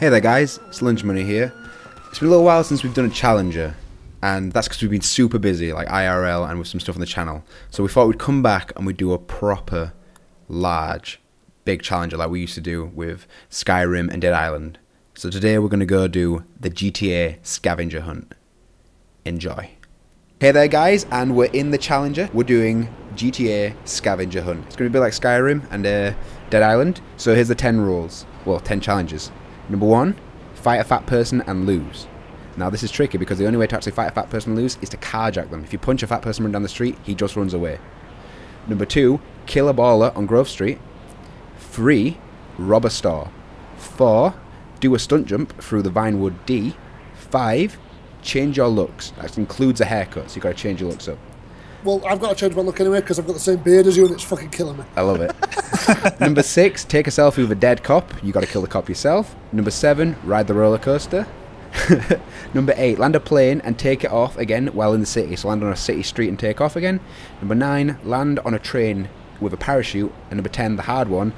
Hey there guys, it's Lunch Money here. It's been a little while since we've done a Challenger, and that's because we've been super busy, like IRL and with some stuff on the channel. So we thought we'd come back and we'd do a proper, large, big Challenger like we used to do with Skyrim and Dead Island. So today we're going to go do the GTA Scavenger Hunt. Enjoy. Hey there guys, and we're in the Challenger. We're doing GTA Scavenger Hunt. It's going to be a bit like Skyrim and Dead Island. So here's the 10 rules. Well, 10 challenges. Number 1, fight a fat person and lose. Now this is tricky because the only way to actually fight a fat person and lose is to carjack them. If you punch a fat person running down the street, he just runs away. Number 2, kill a baller on Grove Street. 3, rob a store. 4, do a stunt jump through the Vinewood D. 5, change your looks. That includes a haircut, so you've got to change your looks up. Well, I've got to change my look anyway because I've got the same beard as you and it's fucking killing me. I love it. Number 6, take a selfie with a dead cop. You got to kill the cop yourself. Number 7, ride the roller coaster. Number 8, land a plane and take it off again while in the city. So land on a city street and take off again. Number 9, land on a train with a parachute. And number 10, the hard one,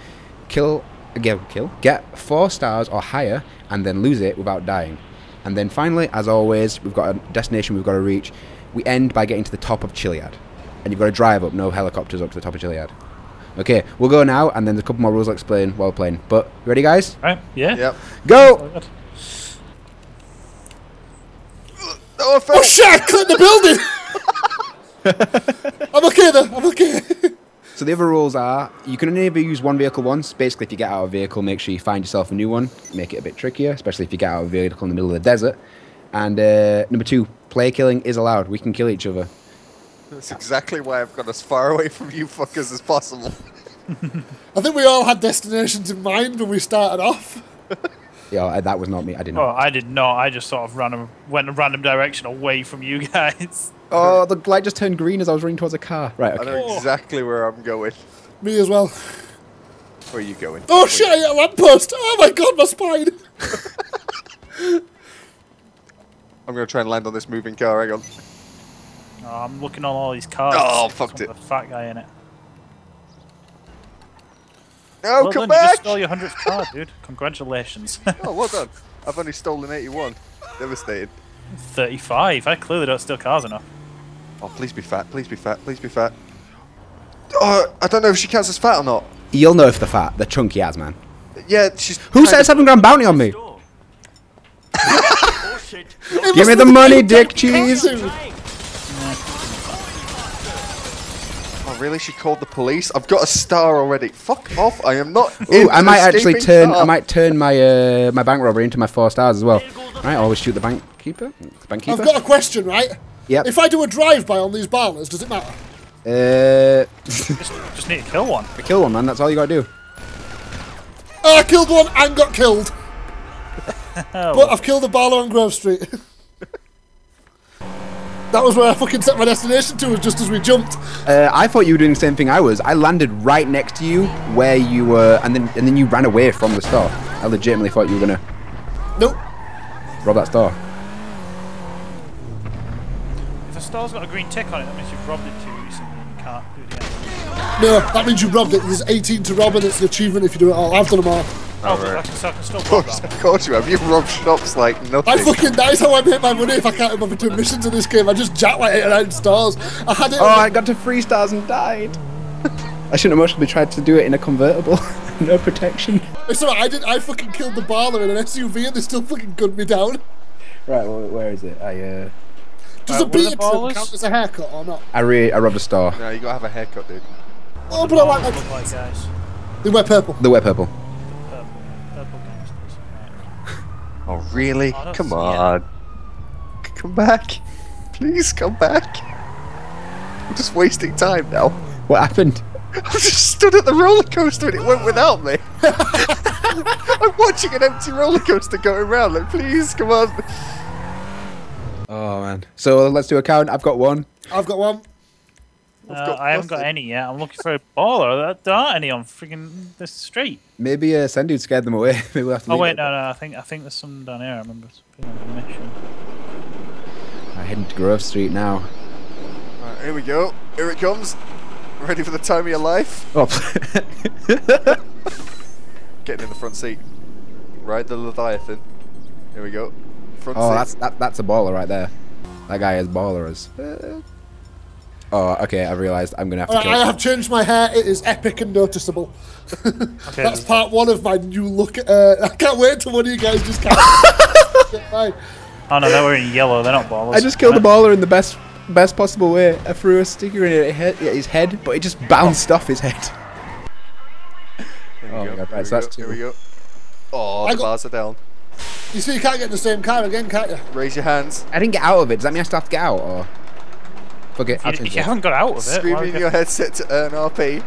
get 4 stars or higher and then lose it without dying. And then finally, as always, we've got a destination we've got to reach. We end by getting to the top of Chiliad. And you've got to drive up, no helicopters up to the top of Chiliad. Okay, we'll go now, and then there's a couple more rules I'll explain while playing. But, you ready guys? Right, yeah. Yep. Go! Oh shit, I clipped the building! I'm okay though, I'm okay. So the other rules are, you can only ever use one vehicle once. Basically, if you get out of a vehicle, make sure you find yourself a new one. Make it a bit trickier, especially if you get out of a vehicle in the middle of the desert. And number 2, player killing is allowed. We can kill each other. That's exactly why I've gone as far away from you fuckers as possible. I think we all had destinations in mind when we started off. Yeah, that was not me. I didn't know. Oh, I did not. I just sort of went a random direction away from you guys. Oh, the light just turned green as I was running towards a car. Right, okay. I know exactly where I'm going. Me as well. Where are you going? Oh shit, I hit a lamppost! Oh my god, my spine! I'm going to try and land on this moving car, hang on. Oh, I'm looking on all these cars. Oh, fucked it. The fat guy in it. No, Well come done, you just back! stole your 100th car, dude. Congratulations. Oh, well done. I've only stolen 81. Devastated. 35. I clearly don't steal cars enough. Oh, please be fat, please be fat, please be fat. Oh, I don't know if she counts as fat or not. You'll know if they're fat. They're chunky as, man. Yeah, she's... Who set a £7 bounty on me? Give me the money, dick cheese! Oh, really? She called the police? I've got a star already. Fuck off, I am not Ooh, I might actually turn my my bank robbery into my 4 stars as well. Right, always shoot the bank keeper. I've got a question, right? Yep. If I do a drive-by on these ballers, does it matter? Just need to kill one. Kill one, man. That's all you gotta do. Oh, I killed one and got killed. But I've killed a baller on Grove Street. That was where I fucking set my destination to, just as we jumped. I thought you were doing the same thing I was. I landed right next to you where you were, and then you ran away from the store. I legitimately thought you were gonna. Nope. Rob that store. If a store's got a green tick on it, that means you've robbed it too recently and you can't do it again. No, that means you robbed it. There's 18 to rob and it's an achievement if you do it all. I've done them all. Oh, but I can still rob that. Of course you have. You've robbed shops like nothing. That is how I make my money if I can't remember doing missions in this game. I just jack my 8 or 9 stars. I had it. Oh, I got to 3 stars and died. I shouldn't have mostly tried to do it in a convertible. No protection. It's alright, I fucking killed the baller in an SUV and they still fucking gunned me down. Right, well, where is it? Does a beating count as a haircut or not? I robbed a store. No, you gotta have a haircut, dude. Oh, but I like Look that. like guys. They wear purple. They wear purple. Purple gangsters. Right. Oh, really? Oh, Come yeah. on. Come back. Please come back. I'm just wasting time now. What happened? I just stood at the roller coaster and it went without me. I'm watching an empty roller coaster going around. Like, please, come on. Oh man. So let's do a count. I've got 1. I've got one. I haven't got any yet. I'm looking for a baller. There aren't any on freaking this street. Maybe Send Dude scared them away. Maybe we'll have to Oh leave wait, it. no. I think there's some down here. I remember being on a mission. I'm heading to Grove Street now. Right, here we go. Here it comes. Ready for the time of your life? Oh. Getting in the front seat. Ride the Leviathan. Here we go. Front seat. that's a baller right there. That guy is baller as. Oh, okay. I realised I'm gonna have to. I have changed my hair. It is epic and noticeable. Okay, That's part one of my new look. I can't wait till one of you guys just can't. Oh no, they're wearing yellow. They're not ballers. I just killed the baller in the best possible way. I threw a sticker in his head, but it just bounced off his head. There we go. God, right, so that's two. Here we go. Oh, the bars are down. You see, you can't get in the same car again, can't you? Raise your hands. I didn't get out of it. Does that mean I still have to get out, or? Fuck it. You haven't got out of it. Screaming in your headset to earn RP.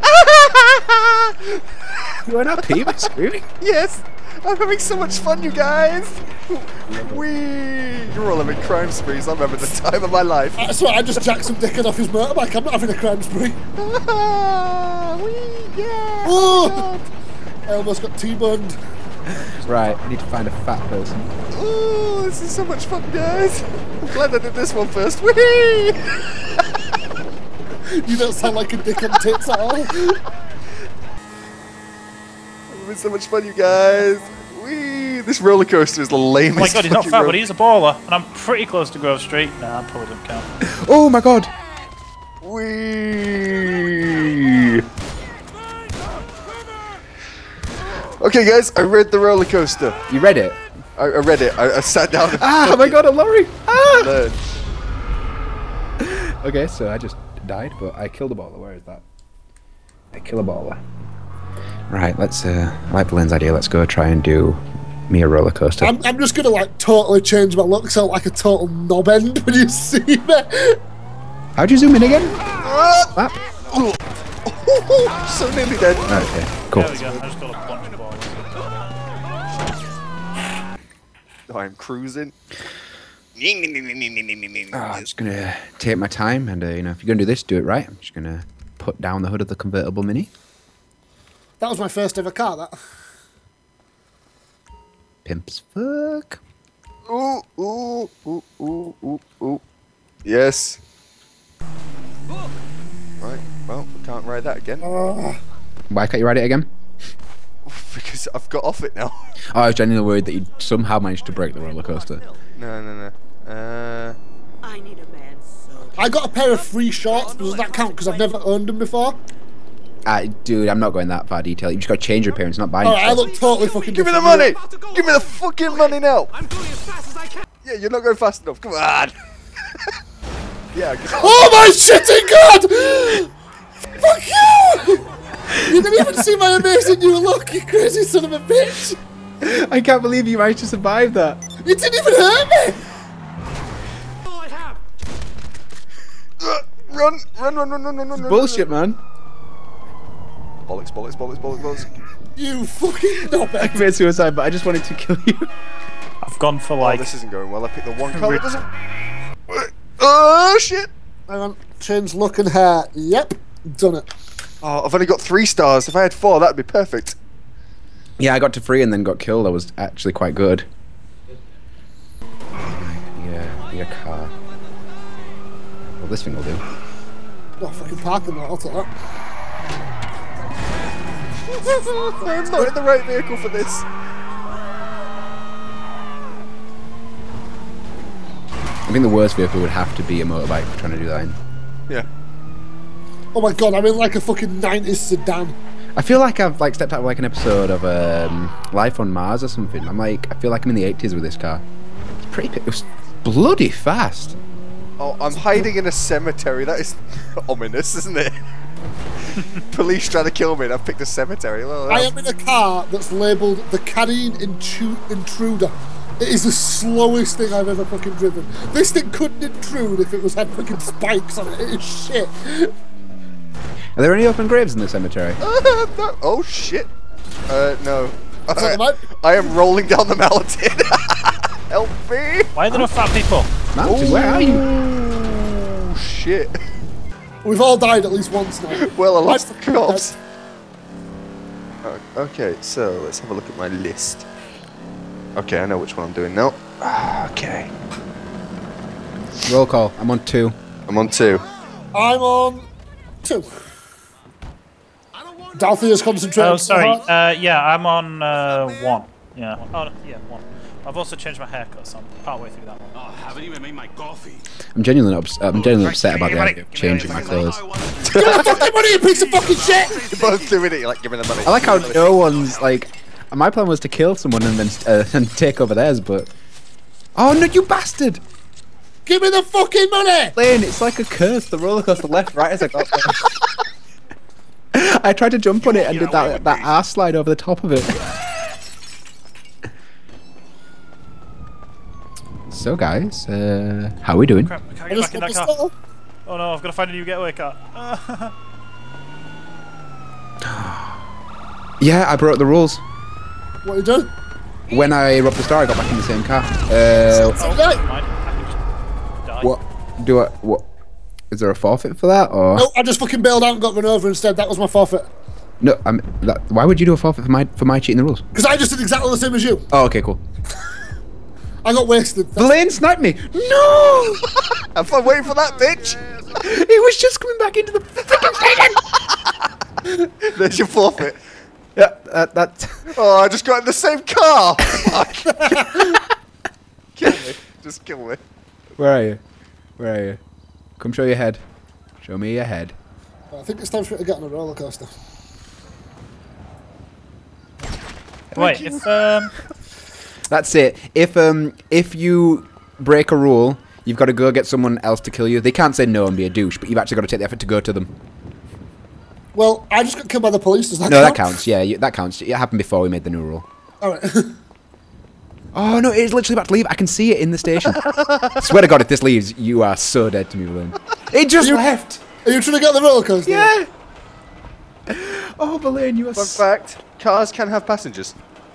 You earn RP by screaming? Yes! I'm having so much fun, you guys! Whee! You're all having crime sprees. I'm having the time of my life. That's right, I just jacked some dickhead off his motorbike. I'm not having a crime spree. Whee! Yeah! Oh! I almost got T-boned. Right, I need to find a fat person. Oh, this is so much fun, guys! I'm glad I did this one first. Whee! You don't sound like a dick on tits at all. I'm having so much fun, you guys. Whee! This roller coaster is the lamest. Oh my god, he's not fat, but he's a baller, and I'm pretty close to Grove Street. Nah, that probably doesn't count. Oh my god! Whee! Okay, guys, I read the roller coaster. You read it? I read it. I sat down. Ah! Oh my god, a lorry! Ah! Learned. Okay, so I just died, but I killed a baller. Where is that? I kill a baller. Right, let's. I like Blaine's idea. Let's go try and do me a roller coaster. I'm just gonna like totally change my look so like a total knob end when you see me. How'd you zoom in again? Ah. So nearly dead. Okay, cool. There we go. I just got a bunch of ballers. I'm cruising. I'm just gonna take my time, and you know, if you're gonna do this, do it right. I'm just gonna put down the hood of the convertible Mini. That was my first ever car. That. Pimps fuck. Ooh, ooh, ooh, ooh, ooh, ooh. Yes. Right. Well, we can't ride that again. Why can't you ride it again? Because I've got off it now. Oh, I was genuinely worried that you'd somehow managed to break the roller coaster. No. I need a man so. I got a pair of free shorts. Does that count? Because I've never owned them before. Dude, I'm not going that far detail. You just got to change your appearance, not buying. Alright, I look totally fucking. Give me the money! Give me the fucking money now! I'm going as fast as I can. Yeah, you're not going fast enough. Come on. Yeah. Oh my shitting god! Fuck you! You didn't even see my amazing new look, you crazy son of a bitch! I can't believe you managed to survive that. You didn't even hurt me! Run! Bullshit, man. Bollocks. You fucking knobhead! I committed suicide, but I just wanted to kill you. I've gone for Oh, like. this isn't going well. I picked the one car that doesn't. Oh shit! Hang on, change look and hair. Yep, done it. Oh, I've only got 3 stars. If I had 4, that'd be perfect. Yeah, I got to 3 and then got killed. I was actually quite good. Yeah, be a car. Well, this thing will do. Oh, fucking parking lot, I'll take that. I'm not in the right vehicle for this. I think the worst vehicle would have to be a motorbike for trying to do that in. Yeah. Oh my god, I'm in like a fucking 90s sedan. I feel like I've like stepped out of like an episode of Life on Mars or something. I feel like I'm in the 80s with this car. It's pretty. It was bloody fast. Oh, I'm hiding in a cemetery. That is ominous, isn't it? Police trying to kill me and I've picked a cemetery. Well, I am in a car that's labelled the Carrying Intruder. It is the slowest thing I've ever fucking driven. This thing couldn't intrude if it had fucking spikes on it. It is shit. Are there any open graves in the cemetery? No. Oh shit. No. I am rolling down the mountain. Help me. Why are there no fat people? Mountain, where are you? Oh shit. We've all died at least once now. Well, I lost the cops. Okay, so let's have a look at my list. Okay, I know which one I'm doing now. Okay. Roll call. I'm on 2. I'm on 2. I'm on 2. Dalthia's concentrating. Oh, sorry. Yeah, I'm on 1. Yeah. Oh, no, yeah, one. I've also changed my haircut, so I'm partway through that one. Oh, I haven't even made my coffee. I'm genuinely upset about the idea of changing my clothes. Give me the fucking money, you piece of fucking shit! You're both doing it. You're like, give me the money. I like how no one's like. My plan was to kill someone and then and take over theirs, but. Oh no, you bastard! Give me the fucking money! Lane, it's like a curse. The roller coaster left, right as I got there. I tried to jump on it and did that arse slide over the top of it. So guys, how are we doing? Crap, I can't get back in that car. Oh no, I've got to find a new getaway car. Yeah, I broke the rules. What are you doing? When I robbed the star, I got back in the same car. Oh, never mind. I can just die. What? Is there a forfeit for that, or? No, I just fucking bailed out and got run over instead. That was my forfeit. No, why would you do a forfeit for my cheating the rules? Because I just did exactly the same as you. Oh, okay, cool. I got wasted. The lane sniped me. No! Have fun waiting for that, bitch. He was just coming back into the freaking station. There's your forfeit. Yeah, that. Oh, I just got in the same car. Fuck. Kill me. Just kill me. Where are you? Where are you? Come show your head. Show me your head. I think it's time for me to get on a roller coaster. Wait, if That's it. If you break a rule, you've got to go get someone else to kill you. They can't say no and be a douche, but you've actually got to take the effort to go to them. Well, I just got killed by the police. Does that No, count? that counts. Yeah, that counts. It happened before we made the new rule. Alright. Oh no, it's literally about to leave. I can see it in the station. Swear to God, if this leaves, you are so dead to me, Balloon. It just left. Are you trying to get on the roller coaster? Yeah. Oh, Balloon, you are. Fun fact: cars can have passengers.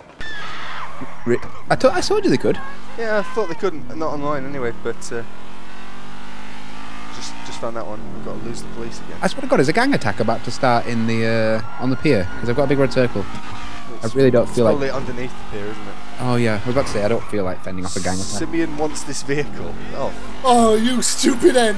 I told you they could. Yeah, I thought they couldn't. Not online anyway, but just found that one. We've got to lose the police again. I swear to God, is a gang attack about to start in the on the pier? Because I've got a big red circle. I really don't feel like. It's probably underneath the pier, isn't it? Oh yeah, I was about to say I don't feel like fending off a gang attack. Simeon wants this vehicle. Oh. Oh, you stupid end.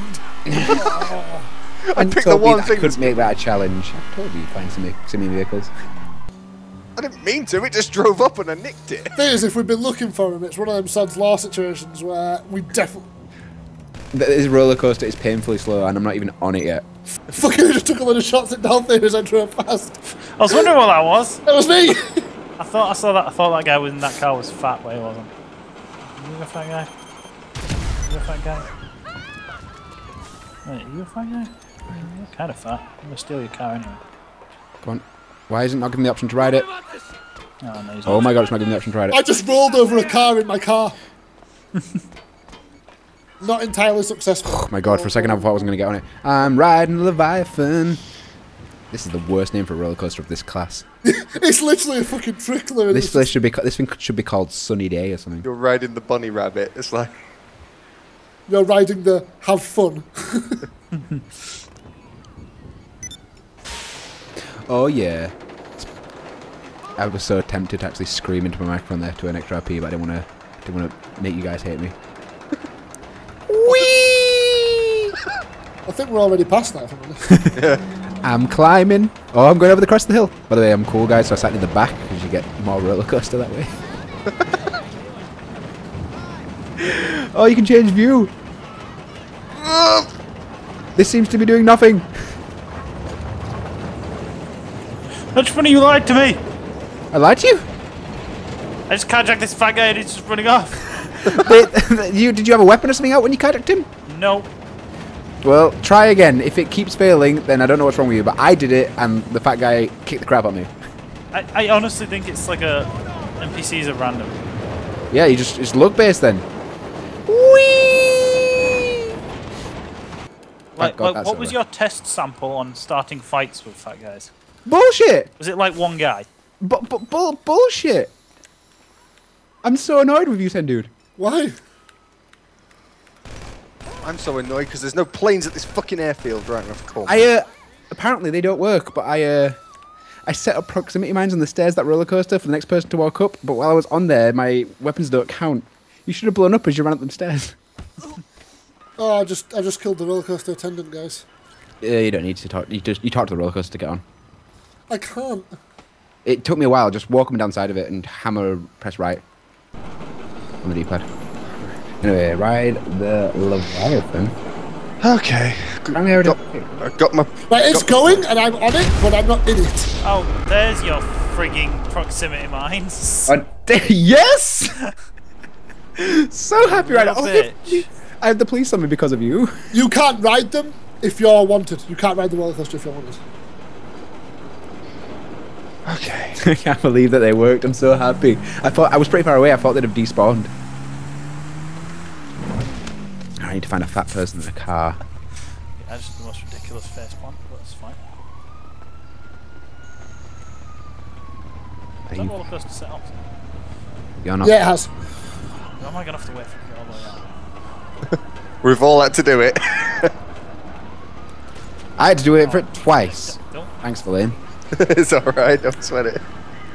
I picked the one thing. I couldn't make that a challenge. I told you you'd find some vehicles. I didn't mean to. It just drove up and I nicked it. Thing is, if we've been looking for him, it's one of them Sod's Law situations where we definitely. This roller coaster is painfully slow, and I'm not even on it yet. Fucking just took a lot of shots at down there as I drove past. I was wondering what that was. That was me. I thought that guy was in that car was fat, but he wasn't. Are you a fat guy? Are you a fat guy? Wait, are you a fat guy? You're kind of fat. I'm gonna steal your car anyway. Come on. Why isn't it not giving me the option to ride it? Oh, no, Oh my God, it's not giving me the option to ride I it. just rolled over a car in my car. Not entirely successful. Oh my God, for a second I thought I wasn't going to get on it. I'm riding Leviathan. This is the worst name for a roller coaster of this class. It's literally a fucking trickler. This thing should be called Sunny Day or something. You're riding the bunny rabbit. It's like You're riding the have fun. Oh yeah. I was so tempted to actually scream into my microphone there to an extra RP, but I didn't want to make you guys hate me. Whee! I think we're already past that. I'm climbing. Oh, I'm going over the crest of the hill. By the way, I'm cool, guys, so I sat in the back because you get more roller coaster that way. Oh, you can change view. This seems to be doing nothing. That's funny, you lied to me. I lied to you? I just carjacked this fat guy and he's just running off. Did you have a weapon or something out when you carjacked him? No. Well, try again. If it keeps failing, then I don't know what's wrong with you, but I did it and the fat guy kicked the crap out of me. I honestly think it's like NPCs are random. Yeah, you just it's luck-based then. Whee! Like, God, what was your test sample on starting fights with fat guys? Bullshit! Was it like one guy? Bullshit! I'm so annoyed with you, Ten Dude. Why? I'm so annoyed because there's no planes at this fucking airfield right enough. Cool. Apparently they don't work, but I set up proximity mines on the stairs that roller coaster for the next person to walk up. But while I was on there, my weapons don't count. You should have blown up as you ran up them stairs. Oh, I just killed the roller coaster attendant, guys. Yeah, you don't need to talk. You talk to the roller coaster to get on. I can't. It took me a while. Just walk up and down the side of it and hammer, press right on the D-pad. Anyway, ride the Leviathan. Okay. I got my. Right, it's going, and I'm on it, but I'm not in it. Oh, there's your frigging proximity mines. Yes! So happy right now. Bitch. I have the police on me because of you. You can't ride them if you're wanted. You can't ride the roller coaster if you're wanted. Okay. I can't believe that they worked. I'm so happy. I was pretty far away. I thought they'd have despawned. I need to find a fat person in a car. Yeah, just the most ridiculous face plant, but it's fine. Is that roller coaster set up? You're not. Yeah, it has. Or am I gonna have to wait for it to get all the way out? We've all had to do it. I had to do it for it twice. Don't. Thanks for Lynn. It's alright, don't sweat it.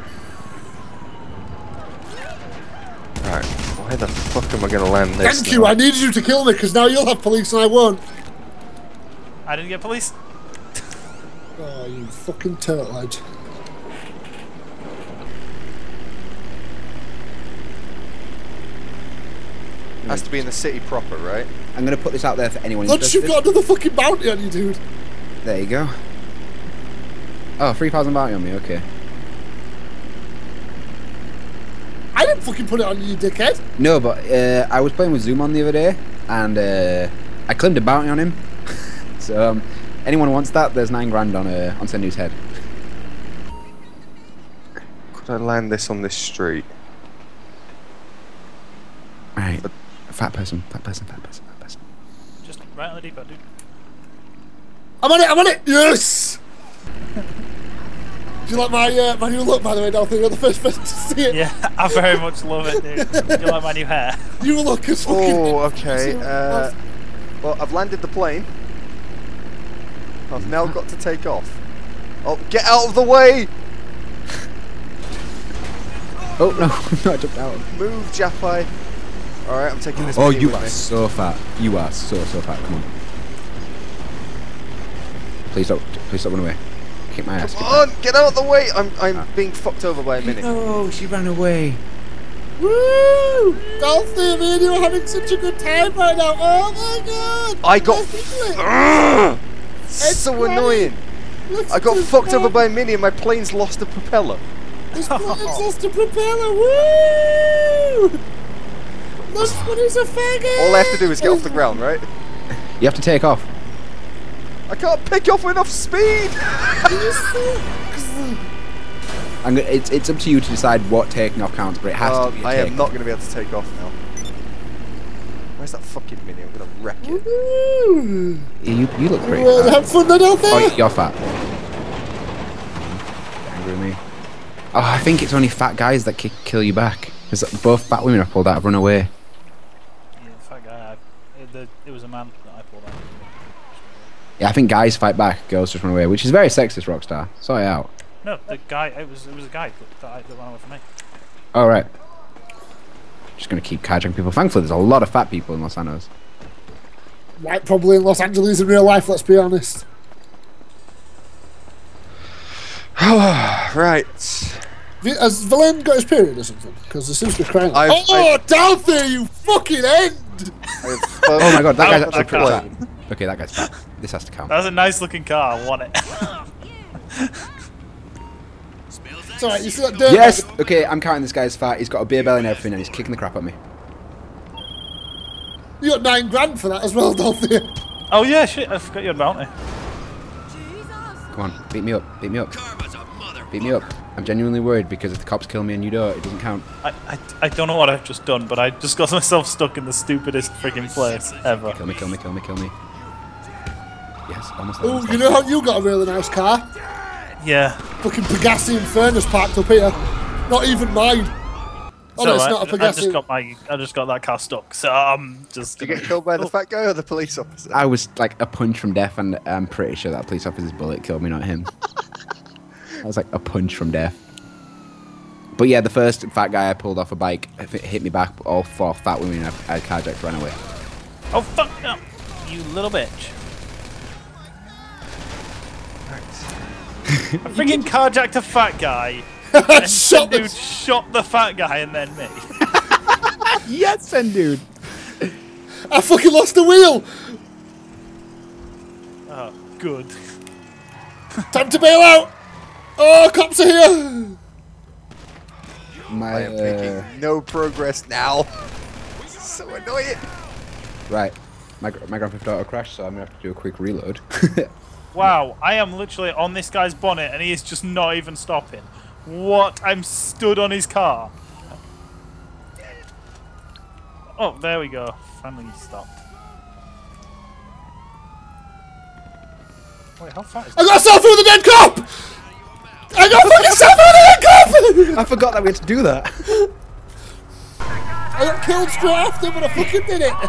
Alright, where the fuck am I gonna land this? Thank you, I needed you to kill me, because now you'll have police and I won't. I didn't get police. Oh, you fucking turtle edge. Has to be in the city proper, right? I'm going to put this out there for anyone Look, interested. you've got another fucking bounty on you, dude. There you go. Oh, 3,000 bounty on me, okay. I didn't fucking put it on you, dickhead. No, but I was playing with Zoom on the other day, and I claimed a bounty on him. So, anyone who wants that, there's 9 grand on Sendu's head. Could I land this on this street? Right. Fat person. Just right on the depot, dude. I'm on it, yes! Do you like my new look, by the way, Dorothy? You're the first person to see it. Yeah, I very much love it, dude. Do you like my new hair? You look as fucking... Oh, okay. Well, I've landed the plane. I've now got to take off. Oh, get out of the way! Oh, no, I jumped out. Move, Japai. Alright, I'm taking this. Oh, mini you with are me. so fat. You are so fat. Come on. Please don't run away. Kick my ass. Come on, get out of the way! I'm being fucked over by a mini. No, she ran away. Woo! Dorothy, me and you are having such a good time right now. Oh my god! I got. It's So great. annoying. Let's I got do fucked over that. by a mini and my plane's lost a propeller. This plane's lost a propeller. Woo! This one is a faggot! All I have to do is get off the ground, right? You have to take off. I can't pick up enough speed! It's up to you to decide what taking off counts, but it has to be a I am take not off. going to be able to take off now. Where's that fucking mini? I'm going to wreck it. Woo! You look pretty Well, fat. have fun then out there. Oh, you're fat. Get angry with me. Oh, I think it's only fat guys that kill you back. Because both fat women I pulled out have run away. Yeah, fat guy. It was a man that I pulled out. Yeah, I think guys fight back, girls just run away, which is very sexist, Rockstar. Sort it out. No, the guy. It was a guy that ran away from me. All right. Just gonna keep carjacking people. Thankfully, there's a lot of fat people in Los Santos. Like probably in Los Angeles in real life, let's be honest. Right. Has Valen got his period or something? Because there seems to be crying. I've- Oh, down there, you fucking end! Oh my god, that guy's Oh, actually that pretty guy. fat. Okay, that guy's fat. This has to count. That was a nice looking car. I want it. It's alright, you see that dirt? Yes! Okay, I'm counting this guy's fat. He's got a beer belly and everything, and he's kicking the crap at me. You got 9 grand for that as well, Dorothy. Oh yeah, shit! I forgot you had bounty. Come on, beat me up. Beat me up. Beat me up. I'm genuinely worried because if the cops kill me and you don't, it doesn't count. I don't know what I've just done, but I just got myself stuck in the stupidest freaking place ever. Kill me, kill me, kill me, kill me. Yes, almost there. Oh, almost you there. know how you got a really nice car? Yeah. Fucking Pegasi Inferno's parked up here. Not even mine. Oh no, it's not a Pegasi. I just got that car stuck, so I'm just. Did you get killed by the fat guy or the police officer? I was like a punch from death, and I'm pretty sure that police officer's bullet killed me, not him. I was like a punch from death. But yeah, the first fat guy I pulled off a bike hit me back. All 4 fat women I carjacked ran away. Oh fuck no! You little bitch! I freaking carjacked a fat guy And Shot the- dude shot the fat guy and then me. Yes, then, dude. I fucking lost the wheel. Oh, good. Time to bail out. Oh, cops are here. My I am making no progress now. This is so annoying. right. My Grand Theft Auto crashed, so I'm gonna have to do a quick reload. Wow, I am literally on this guy's bonnet and he is just not even stopping. What? I'm stood on his car. Oh, there we go. Finally he stopped. Wait, how far is I got a selfie with a dead cop. I got a fucking selfie with a dead cop. I forgot that we had to do that. I got killed straight after, but I fucking did it.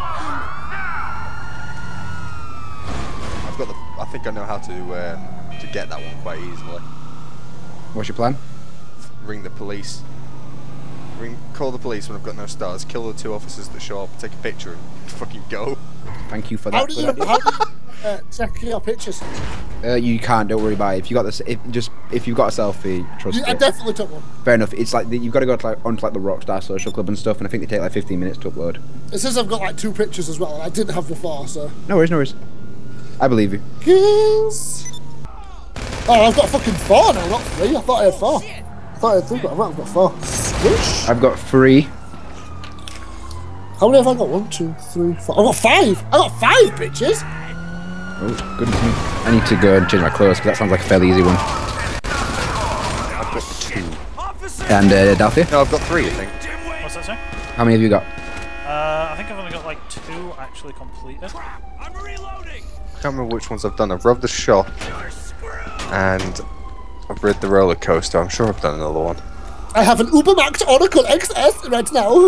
I've got the. I think I know how to get that one quite easily. What's your plan? Ring the police. Call the police when I've got no stars. Kill the 2 officers that show up. Take a picture and fucking go. Thank you for that. How do you check your pictures? You can't. Don't worry about it. If you got this, if you've got a selfie, trust I it. definitely took one. Fair enough. It's like you've got to go to onto the Rockstar Social Club and stuff, and I think they take like 15 minutes to upload. It says I've got like 2 pictures as well, and I didn't have before, so. No worries, no worries. I believe you. Yes. Oh, I've got fucking 4 now, not 3. I thought I had 4. I thought I had 3, but I've got 4. Swish. I've got 3. How many have I got? 1, 2, 3, 4. I've got 5. I got 5 bitches. Oh, goodness me. I need to go and change my clothes because that sounds like a fairly easy one. I've got 2. And Dalthea? No, I've got 3. I think. What's that, sir? How many have you got? I think I've only got like 2 actually completed. I'm reloading. I can't remember which ones I've done. I've robbed the shop, and I've rid the roller coaster. I'm sure I've done another one. I have an Ubermax Oracle XS right now.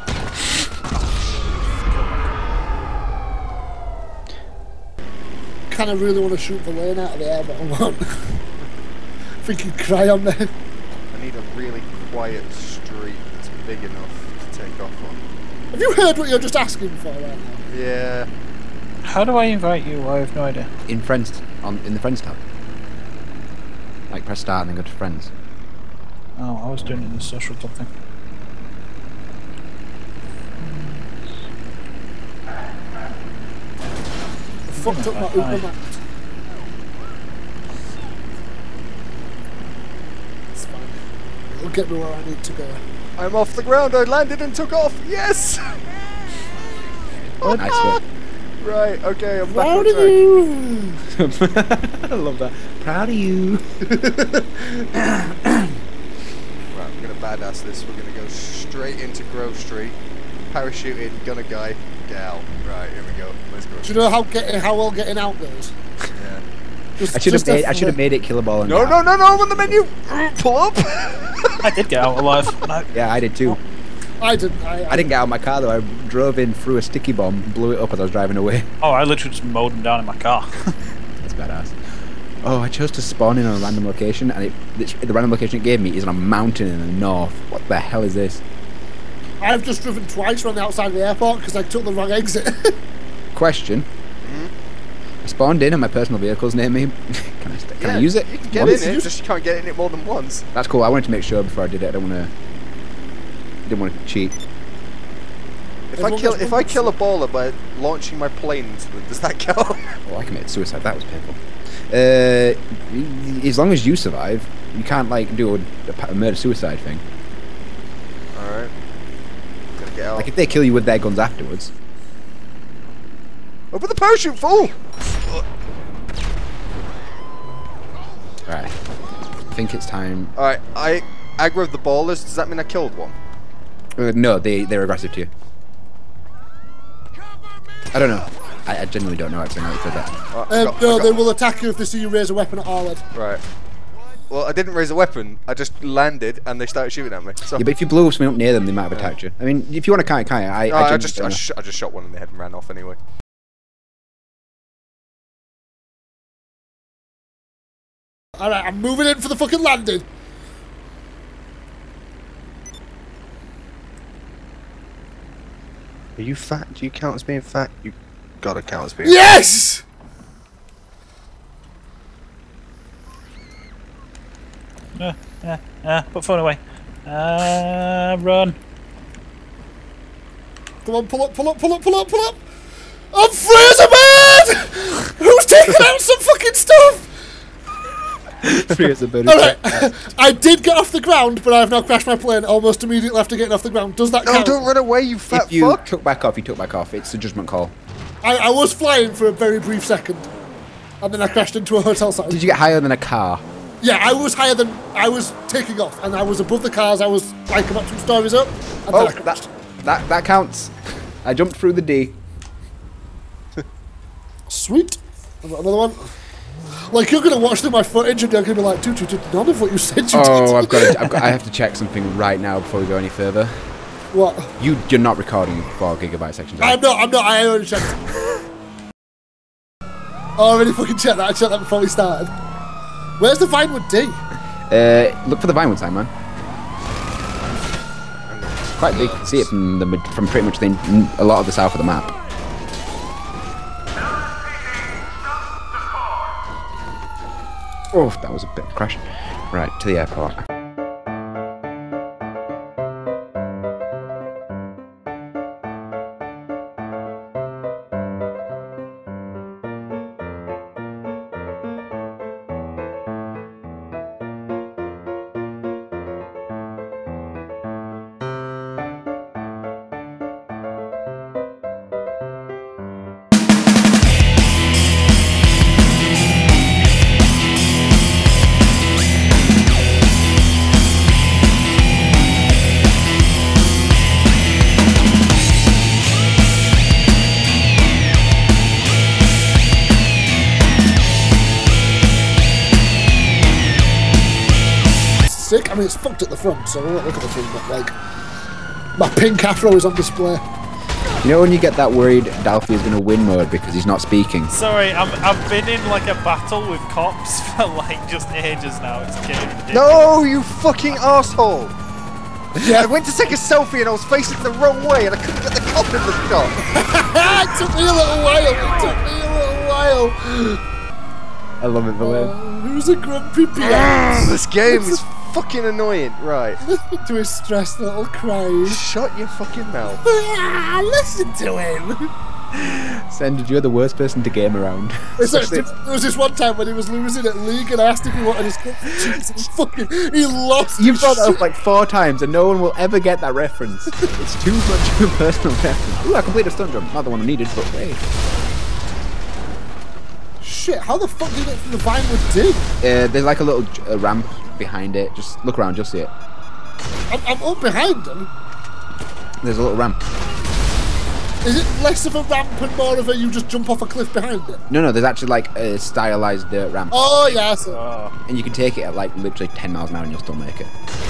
Kind of really want to shoot the lane out of the air, but I won't. I think he'd cry on there. I need a really quiet street that's big enough to take off on. Have you heard what you're just asking for right now? Yeah. How do I invite you? I have no idea. In Friends, in the Friends tab. Like press start and then go to Friends. Oh, I was doing it in the social club thing. I fucked up my Ubermax. It's fine. It'll get me where I need to go. I'm off the ground. I landed and took off. Yes. Nice work. Right. Okay. I'm back on Proud of track. you! I love that. Proud of you. Right. We're gonna badass this. We're gonna go straight into Grove Street. Parachute in. Gun a guy. Get out. Right. Here we go. Let's go. Do you know how well getting out goes? Yeah. I should have made it kill a ball and No, no, no, no! I'm on the menu. Pull up. I did get out alive. No. Yeah, I did too. I didn't. I didn't get out of my car though. I drove in, threw a sticky bomb, blew it up as I was driving away. Oh, I literally just mowed him down in my car. That's badass. Oh, I chose to spawn in on a random location, and the random location it gave me is on a mountain in the north. What the hell is this? I've just driven twice around the outside of the airport because I took the wrong exit. Question. I spawned in and my personal vehicle's near me. Can I use it? You can get once? in it, just you can't get in it more than once. That's cool. I wanted to make sure before I did it. I didn't want to cheat. If I kill a baller by launching my plane into them, does that count? Oh, I committed suicide. That was painful. As long as you survive, you can't like do a murder-suicide thing. Alright. Gotta get out. Like if they kill you with their guns afterwards. Open the parachute, fool! Right. I think it's time. Alright, I aggroed the ballers. Does that mean I killed one? No, they're aggressive to you. I don't know. I genuinely don't know actually now that you said that. No, they will attack you if they see you raise a weapon at all. Right. Well, I didn't raise a weapon. I just landed and they started shooting at me. So. Yeah, but if you blew something up near them, they might have attacked you. I mean, if you want to kind of, I just shot one in the head and ran off anyway. Alright, I'm moving in for the fucking landing. Are you fat? Do you count as being fat? You gotta count as being Yes! Yeah. Put phone away. Run. Come on, pull up, pull up, pull up, pull up, pull up! I'm freezing, man! Who's taking out some fucking stuff? Alright, I did get off the ground, but I have now crashed my plane almost immediately after getting off the ground. Does that count? No, don't run away, you fat If you fuck! took back off, you took back off. It's a judgment call. I was flying for a very brief second, and then I crashed into a hotel sign. Did you get higher than a car? Yeah, I was higher than... I was taking off, and I was above the cars. I was like about 2 stories up, and then I crashed. That counts. I jumped through the D. Sweet. I've got another one. Like, you're going to watch through my footage and you're going to be like, dude, you did none of what you said you did. I have to check something right now before we go any further. What? You're not recording 4 gigabyte sections. I'm not, I already checked. Oh, I already fucking checked that. I checked that before we started. Where's the Vinewood D? Look for the Vinewood sign, man. It's quite big. You can see it from pretty much a lot of the south of the map. Oh, that was a bit of a crash. Right, to the airport. Sick. I mean, it's fucked at the front, so I won't look at the front, but like, my pink afro is on display. You know when you get that worried Dalphy is going to win mode because he's not speaking? Sorry, I've been in like a battle with cops for like just ages now. It's getting ridiculous. No, you fucking asshole! Yeah. I went to take a selfie and I was facing the wrong way and I couldn't get the cop in the shot. It took me a little while. I love it, Valer. Who's a grumpy piano? This game is fucking annoying. Right. Listen to his stressed little cries. Shut your fucking mouth. Listen to him. Send, you're the worst person to game around. There was this one time when he was losing at league and I asked if he wanted his cup of cheese and he lost. You've brought that up like 4 times and no one will ever get that reference. It's too much of a personal reference. Ooh, I completed a stun jump. Not the one I needed, but hey. Shit, how the fuck did you get from the Vinewood D? There's like a little ramp behind it. Just look around, you'll see it. I'm up behind him. There's a little ramp. Is it less of a ramp and more of a you just jump off a cliff behind it? No, there's actually like a stylized dirt ramp. Oh, yeah, I see. And you can take it at like literally 10 miles an hour and you'll still make it.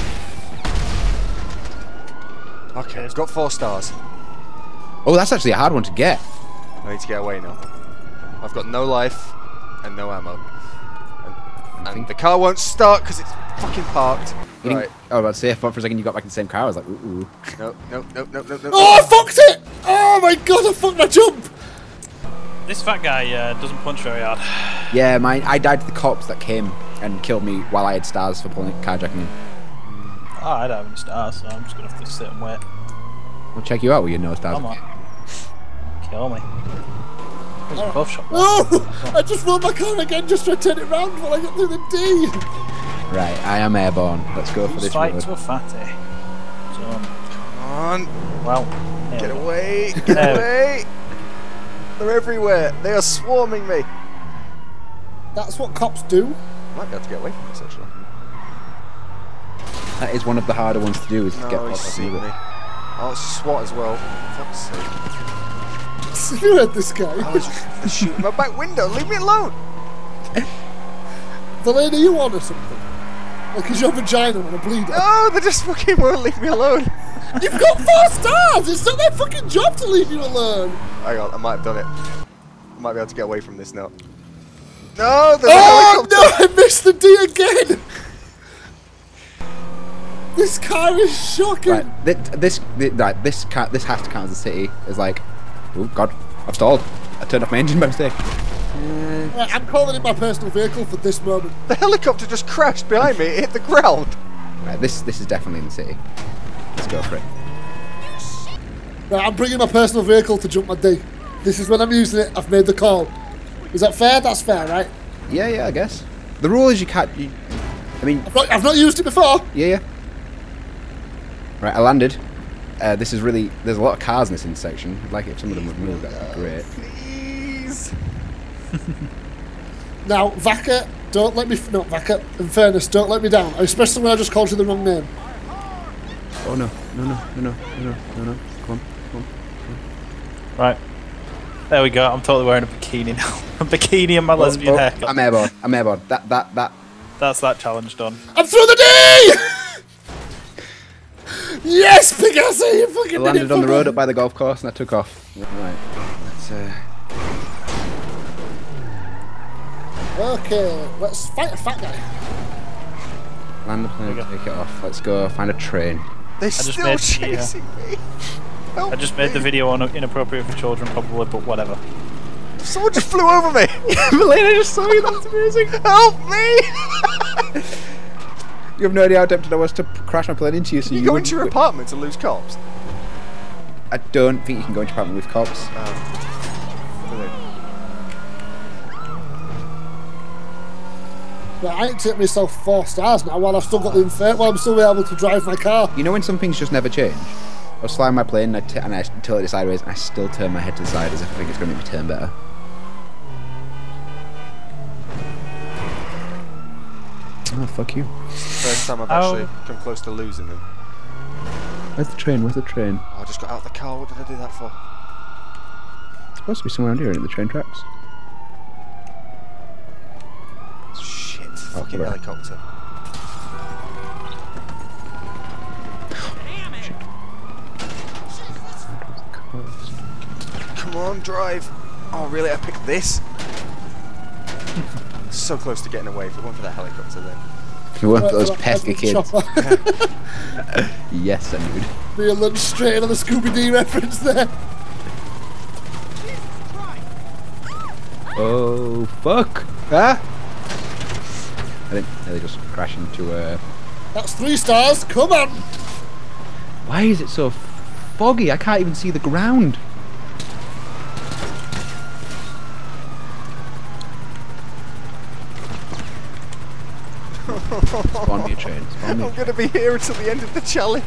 Okay, it's got 4 stars. Oh, that's actually a hard one to get. I need to get away now. I've got no life and no ammo. And the car won't start because it's fucking parked. Right. Oh, I was about to say, I thought for a second you got back in the same car. I was like, ooh. No. Oh, I fucked it! Oh my god, I fucked my jump! This fat guy doesn't punch very hard. Yeah, I died to the cops that came and killed me while I had stars for pulling carjacking him. Oh, I don't have any stars, so I'm just gonna have to sit and wait. We'll check you out with your no stars. Come on. Kill me. There's a buff shot. Oh! I just rolled my car again just to turn it round while I got through the D! Right, I am airborne. Let's go for this fight road. to a fatty. Come on. Well, Get away. Get away. They're everywhere. They are swarming me. That's what cops do. I might be able to get away from this actually. That is one of the harder ones to do, is to get No, he's off seen me. Oh, it's SWAT as well. For fuck's sake. You heard this guy. I was shooting my back window. Leave me alone. The lady you want or something? Like, is your vagina on a bleeder? No, they just fucking won't leave me alone. You've got 4 stars! It's not their fucking job to leave you alone! Hang on, I might have done it. I might be able to get away from this now. No, there's a Oh helicopter. no, I missed the D again! This car is shocking! Right, this has to count as a city. It's like, oh god, I've stalled. I turned off my engine by mistake. Right, I'm calling in my personal vehicle for this moment. The helicopter just crashed behind me. It hit the ground. Right, this is definitely in the city. Let's go for it. Right, I'm bringing my personal vehicle to jump my D. This is when I'm using it. I've made the call. Is that fair? That's fair, right? Yeah, I guess. The rule is you can't. I mean, I've not used it before. Yeah. Right, I landed. This is really. There's a lot of cars in this intersection. I'd like it if some of them would move. That'd be great. Please. Now, Vaka, don't let me. No, Vaka. In fairness, don't let me down. Especially when I just called you the wrong name. Oh no! No! Come on! Right. There we go. I'm totally wearing a bikini now. A bikini and my lesbian haircut. I'm airborne. That. That's that challenge done. I'm through the D! Yes, Picasso, you fucking I landed on the road up by the golf course and I took off. Right. Okay, let's fight a fat guy. Land the plane, take it off. Let's go find a train. They're still chasing me. I just made the video inappropriate for children, probably, but whatever. Someone just flew over me. Melina, I just saw you. That's amazing. Help me! You have no idea how tempted I was to crash my plane into you. So you go into your apartment to lose cops? I don't think you can go into your apartment with cops. Right, I ain't taking myself 4 stars now while I've still got the while I'm still able to drive my car. You know when some things just never change? I was flying my plane and I tilted it sideways and I still turn my head to the side as if I think it's going to make me turn better. Oh, fuck you. First time I've actually come close to losing them. Where's the train? Where's the train? Oh, I just got out of the car. What did I do that for? It's supposed to be somewhere around here, isn't it? The train tracks. Shit. Fucking helicopter. Come on, drive. Oh, really? I picked this? So close to getting away. If it weren't for that helicopter, then. If it weren't for those pesky kids. Yes, I knew. Real lunch straight on the Scooby-Doo reference there. Oh, fuck. Ah! I didn't nearly just crash into a... That's 3 stars. Come on. Why is it so foggy? I can't even see the ground. Spawn me a train. I'm going to be here until the end of the challenge.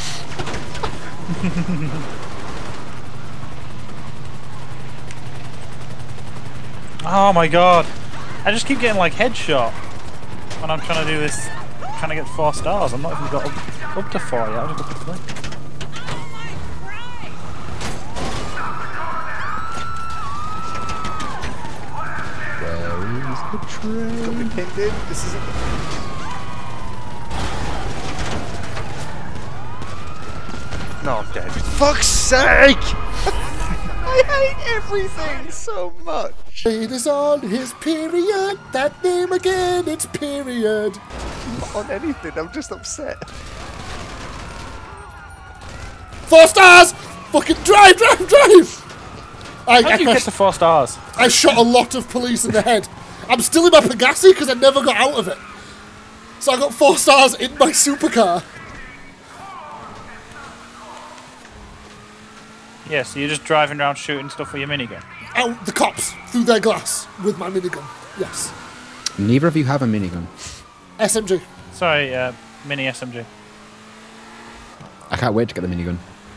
Oh my god. I just keep getting like headshot when I'm trying to do this, trying to get 4 stars. I'm not even got up to 4 yet, I've just got to 3. Where is the train? Got me pinned in. This isn't. No, I'm dead. Fuck's sake! I hate everything so much. It is on his period. That name again, it's period. Not on anything, I'm just upset. 4 stars! Fucking drive! How did you get to 4 stars? I shot a lot of police in the head. I'm still in my Pegasi because I never got out of it. So I got 4 stars in my supercar. Yeah, so you're just driving around shooting stuff with your minigun? Out the cops through their glass with my minigun. Yes. Neither of you have a minigun. SMG. Sorry, mini SMG. I can't wait to get the minigun.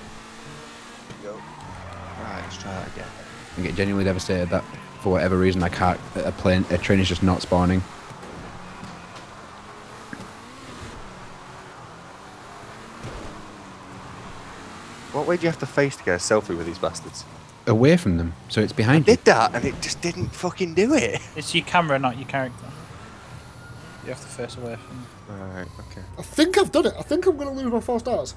Right, let's try that again. I get genuinely devastated that for whatever reason a train is just not spawning. What way do you have to face to get a selfie with these bastards? Away from them, so it's behind I you. did that and it just didn't fucking do it. It's your camera, not your character. You have to face away from them. Alright, okay. I think I've done it. I think I'm going to lose my 4 stars.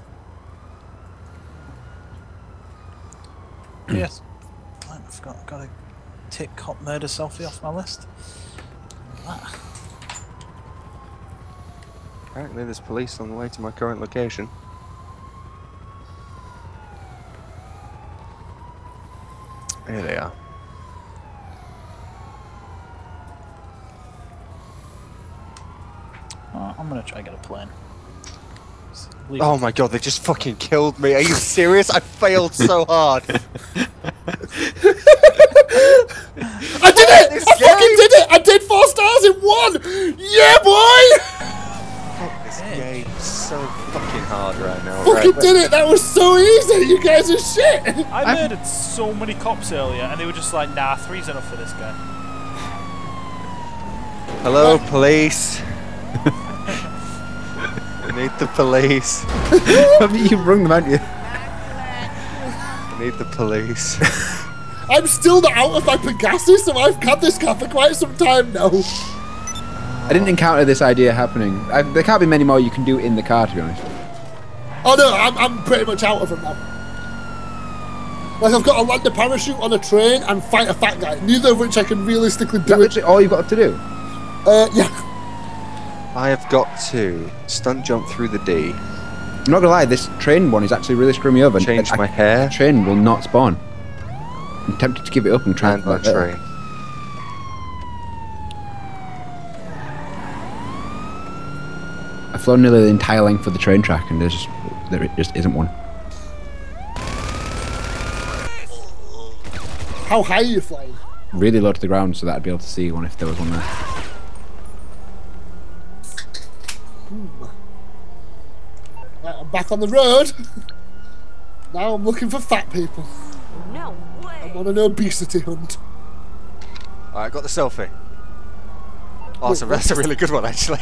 Yes. I've got to tick cop murder selfie off my list. Apparently there's police on the way to my current location. Here they are. I'm gonna try and get a plane. Oh my god, they just fucking killed me. Are you serious? I failed so hard. I did it! I fucking did it! I did 4 stars in 1! Yeah, boy! Fuck this game so fucking hard right now. Fucking did it! That was so easy! You guys are shit! I murdered so many cops earlier, and they were just like, nah, 3's enough for this guy. Hello, police. I need the police. You've rung them, haven't you? I need the police. I'm still not out of my Pegasus, so I've had this car for quite some time now. I didn't encounter this idea happening. There can't be many more you can do in the car, to be honest. Oh no, I'm pretty much out of them now. Like, I've got to land a parachute on a train and fight a fat guy, neither of which I can realistically do. Is that literally all you've got to do? Yeah. I have got to stunt jump through the D. I'm not gonna lie, this train one is actually really screwing me over. Change my hair. The train will not spawn. I'm tempted to give it up and try And my train. I've flown nearly the entire length of the train track and there just isn't one. How high are you flying? Really low to the ground so that I'd be able to see one if there was one there. Right, I'm back on the road. Now I'm looking for fat people. No way. I'm on an obesity hunt. Alright, got the selfie. Oh, that's a really good one, actually.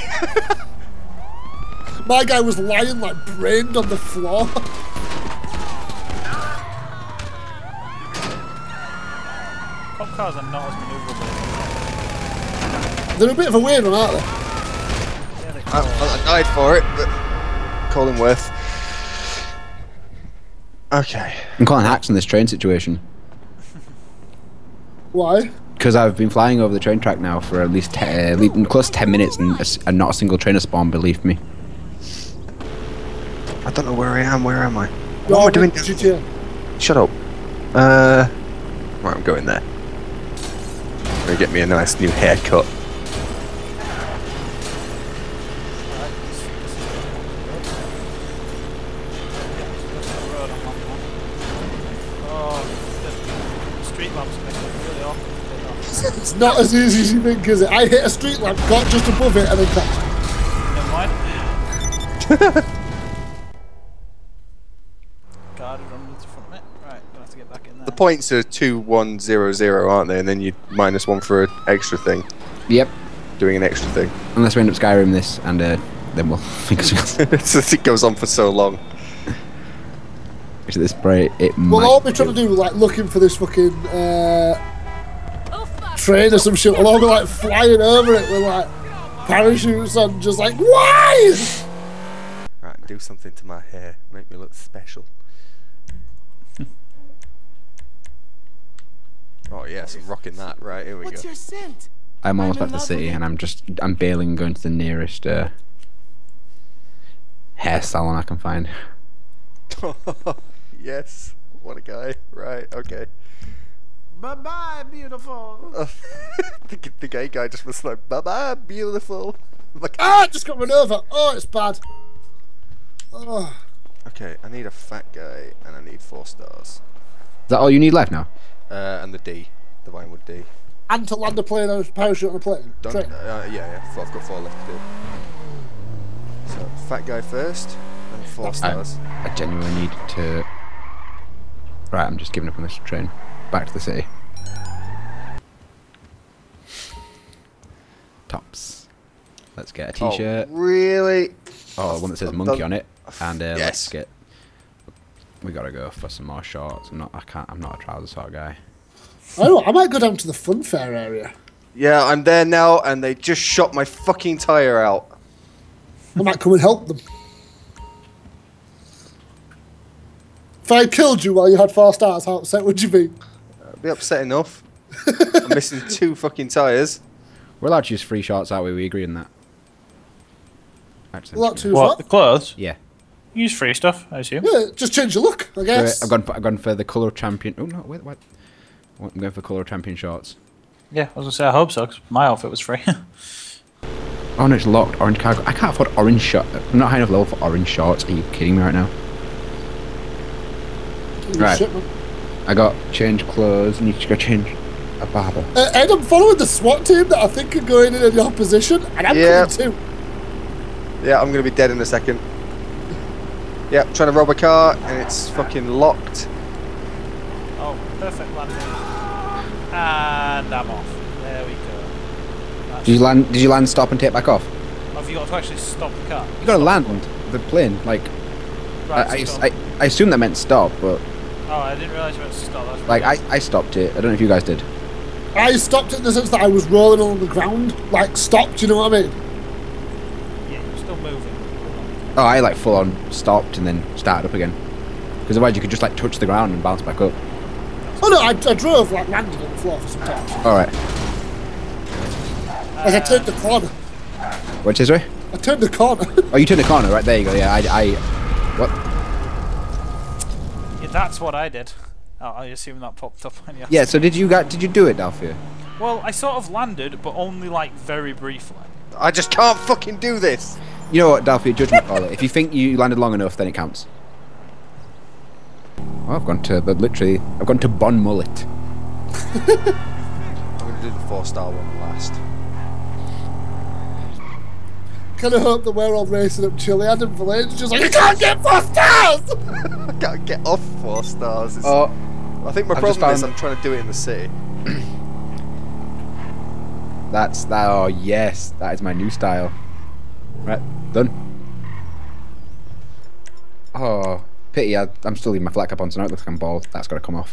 My guy was lying like brained on the floor. Cop cars are not as maneuverable. They're a bit of a weird one, aren't they? Yeah, they I died for it, but Colin Worth. Okay. I'm calling hacks in this train situation. Why? Because I've been flying over the train track now for at least close to 10 minutes and not a single train has spawned, believe me. I don't know where I am. Where am I? You're What am I doing? GTA. Shut up. Right, I'm going there. Gonna get me a nice new haircut. Oh, the street lamps make it really awful. It's not as easy as you think, is it? I hit a street lamp, got just above it, and then crashed. Never mind. Guarded underneath the front of it. Right, gonna have to get back in there. The points are 2, 1, 0, 0, aren't they? And then you -1 for an extra thing. Yep. Doing an extra thing. Unless we end up Skyrim this and then we'll fingers crossed. It goes on for so long. Actually, this spray, it Well, might all we're trying to do is like looking for this fucking train or some shit. We'll all be like flying over it with like parachutes on, just like, why? Right, do something to my hair. Make me look special. Oh yes, I'm rocking that. Right, here we go. What's your scent? I'm almost I'm back in to the love city with and I'm bailing and going to the nearest hair salon I can find. Yes, what a guy. Right, okay. Bye-bye, beautiful. The gay guy just was like, bye bye, beautiful. Like, Ah, I just got run over. Oh, it's bad. Oh. okay, I need a fat guy and I need 4 stars. Is that all you need left now? And the D, the Vinewood D. And to land a plane on a parachute on a plane. Done. Train. Yeah. I've got 4 left to do. So, fat guy first, and 4 stars. I genuinely need to... Right, I'm just giving up on this train. Back to the city. Tops. Let's get a t-shirt. Oh, really? Oh, one that says monkey on it. And Yes. let's get... We gotta go for some more shorts. I'm not a trouser sort of guy. I might go down to the fun fair area. Yeah, I'm there now, and they just shot my fucking tyre out. I might come and help them. If I killed you while you had 4 stars, how upset would you be? It'd be upset enough. I'm missing 2 fucking tyres. We're allowed to use free shorts, aren't we? We agree on that. Actually, Well, that too. What, the clothes? yeah. Use free stuff, I assume. Yeah, just change your look, I guess. I've gone for the colour champion. Oh no, wait, what? I'm going for colour champion shorts. Yeah, I was gonna say I hope so, 'cause my outfit was free. Oh no, it's locked. Orange cargo. I can't afford orange shorts. I'm not high enough level for orange shorts. Are you kidding me right now? Right. Shit, man. I got change clothes. Need to go change a barber. Ed, I'm following the SWAT team that I think are going in your position, and I'm coming too. Yeah, I'm gonna be dead in a second. Yeah, trying to rob a car and it's fucking locked. Oh, perfect landing. And I'm off. There we go. Did you land? Did you land? Stop and take back off. Oh, have you got to actually stop the car? You got to land the plane. Like, Right, I assume that meant stop, but oh, I didn't realise you meant to stop. That's like I stopped it. I don't know if you guys did. I stopped it in the sense that I was rolling on the ground, like stopped. You know what I mean? Yeah, you're still moving. Oh, I like full on stopped and then started up again. Because otherwise you could just like touch the ground and bounce back up. Oh no, I drove like landed on the floor for some time. All right. Like I turned the corner. What's his way? I turned the corner. Oh, you turned the corner, right? There you go. Yeah, what? Yeah, that's what I did. Oh, I assume that popped up on you. Yeah. So did you do it, Dalphia? Well, I sort of landed, but only like very briefly. I just can't fucking do this. You know what, Dalphia? Judgment call it. If you think you landed long enough, then it counts. Oh, I've gone to Bon Mullet. I'm gonna do the 4-star one last. Kind of hope that we're all racing up Chili Adam for later. Just like, I can't get 4 stars! I can't get off 4 stars. Oh, I think my problem is I'm trying to do it in the city. that's that. Oh yes, that is my new style. Right, done. Oh, pity. I'm still leaving my flat cap on, so now it looks like I'm bald. That's got to come off.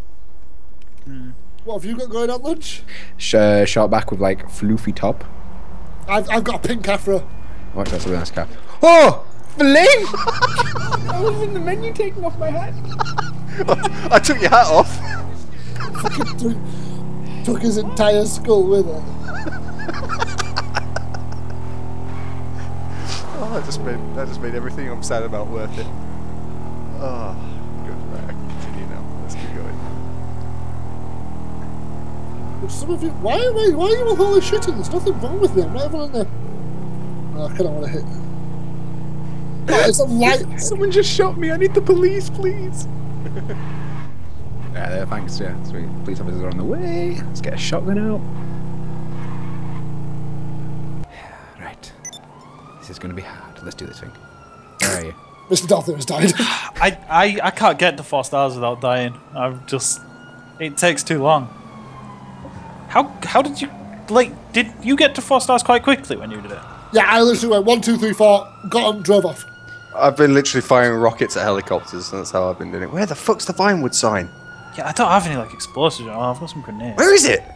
What have you got going on, lunch? Short back with like floofy top. I've got a pink afro. Oh, that's a really nice cap. Oh, Flame! I was in the menu taking off my hat. I took your hat off. Took his entire skull with it. Oh, that just made everything I'm sad about worth it. Oh, good. Right, I can continue now. Let's keep going. Some of you, why are you all holy shitting? There's nothing wrong with me. I'm not even on the. Oh, I kind of want to hit. Oh, it's a light. Someone just shot me. I need the police, please. Yeah, thanks. Yeah, sweet. Police officers are on the way. Let's get a shotgun out. Right. This is going to be hard. Let's do this thing. Where are you? Mr. Dalton has died. I can't get to 4 stars without dying. It takes too long. How did you, like, did you get to 4 stars quite quickly when you did it? Yeah, I literally went 1, 2, 3, 4, got on, drove off. I've been literally firing rockets at helicopters, and that's how I've been doing it. Where the fuck's the Vinewood sign? Yeah, I don't have any, like, explosives. Oh, I've got some grenades. Where is it?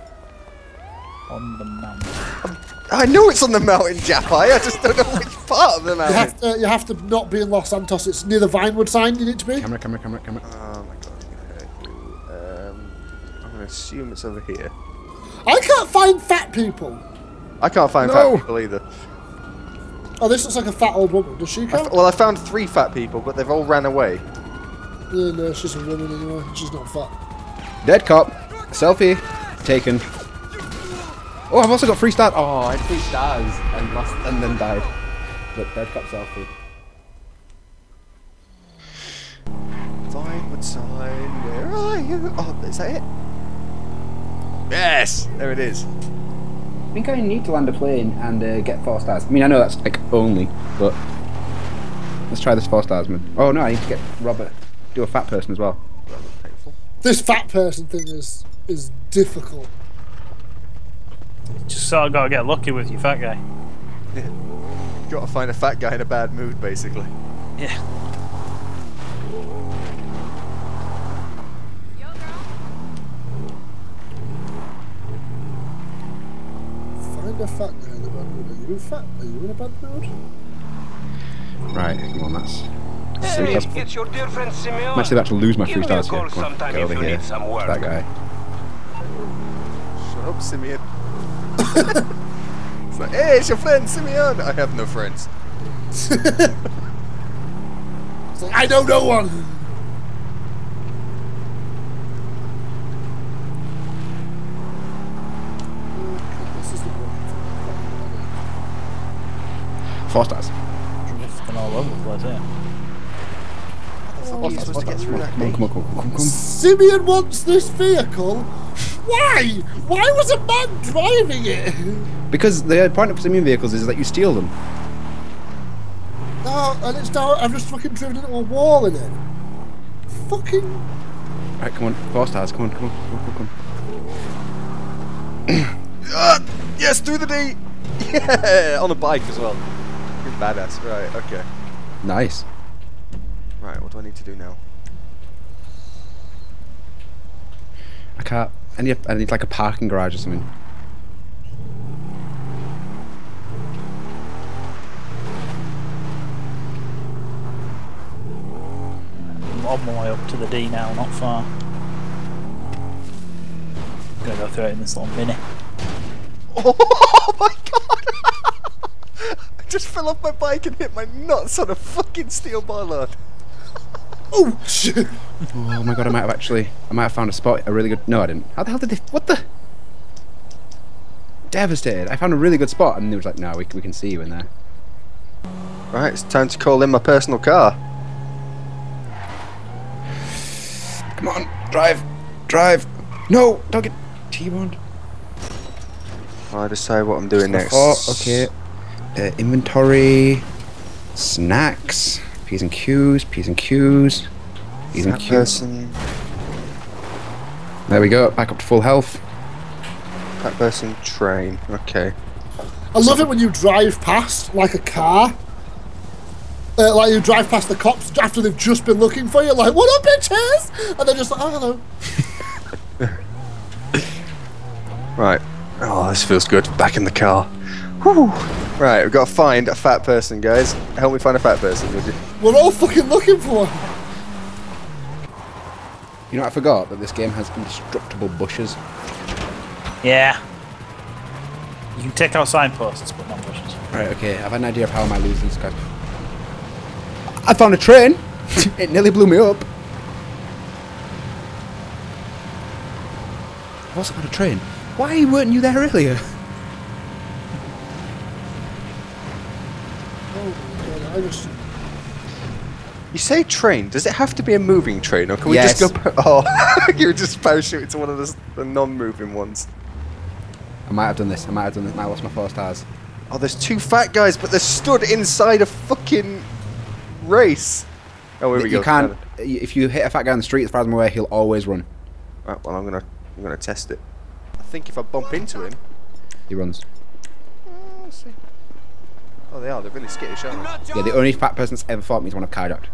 On the mountain. I know it's on the mountain, Japai. I just don't know which part of the mountain. You have to not be in Los Santos. It's near the Vinewood sign you need to be. Camera. Oh my god. Okay. I'm gonna assume it's over here. I can't find fat people. I can't find fat people either. Oh, this looks like a fat old woman. Does she count? Well, I found 3 fat people, but they've all ran away. Yeah, no, she's a woman anyway. She's not fat. Dead cop. Selfie. Taken. Oh, I've also got 3 stars. Oh, I had 3 stars and lost and then died. Look, dead cop selfie. Vinewood sign, where are you? Oh, is that it? Yes! There it is. I think I need to land a plane and get 4 stars. I mean, I know that's like only, but let's try this 4 stars, man. Oh no, I need to get Robert. Do a fat person as well. This fat person thing is difficult. Just sort of got to get lucky with you, fat guy. Yeah. Gotta find a fat guy in a bad mood, basically. Yeah. Find a fat guy in a bad mood. Are you fat? Are you in a bad mood? Right, come on, that's. It's your dear friend Simeon. I'm actually about to lose my 3 Give me a stars here. call Come on, sometime get if over you here. need some work. That guy. Shut up, Simeon. It's like, hey, it's your friend, Simeon! I have no friends. It's like, I know no one. Okay, this is the one. 4 stars. Drifting all over the place here. How are you supposed to get through that gate? Come on. Simeon wants this vehicle. Why? Why was a man driving it? Because the point of Simeon vehicles is that you steal them. No, and it's down. I've just fucking driven into a wall in it. Fucking. Right, come on, 4 stars. Come on. Yes, through the D! Yeah! On a bike as well. You're badass. Right, okay. Nice. Right, what do I need to do now? I can't. I need like a parking garage or something. I'm on my way up to the D now, not far. I'm gonna go through it in this little mini. Oh my god! I just fell off my bike and hit my nuts on a fucking steel bollard. Oh shit! Oh my god, I might have found a spot, a really good... No, I didn't. How the hell did they... What the... Devastated. I found a really good spot and they was like, no, we can see you in there. Right, it's time to call in my personal car. Come on, drive. No, don't get T-boned. I'll decide what I'm doing next. Okay. Inventory. Snacks. P's and Q's. Person. There we go, back up to full health. That person, train. Okay. I love it when you drive past like a car. Like you drive past the cops after they've just been looking for you, like, what up, bitches? And they're just like, oh, hello. Right. Oh, this feels good. Back in the car. Whew. Right, we've got to find a fat person, guys. Help me find a fat person, would you? We're all fucking looking for one. You know, I forgot that this game has indestructible bushes. Yeah. You can take out signposts, but not bushes. Right, okay, I've had an idea of how I might lose these guys. I found a train! It nearly blew me up. I've also found a train. Why weren't you there earlier? Oh my god, I just... You say train. Does it have to be a moving train, or can we Yes. just go... Oh, you were just parachuting to one of the non-moving ones. I might have done this. I might have lost my 4 stars. Oh, there's 2 fat guys, but they're stood inside a fucking race. Oh, here we go. You can't... If you hit a fat guy on the street, as far as I'm aware, he'll always run. Right, well, I'm gonna test it. I think if I bump into him... He runs. Let's see. Oh, they are. They're really skittish, aren't they? Yeah, the only fat person that's ever fought me is one I've carjacked.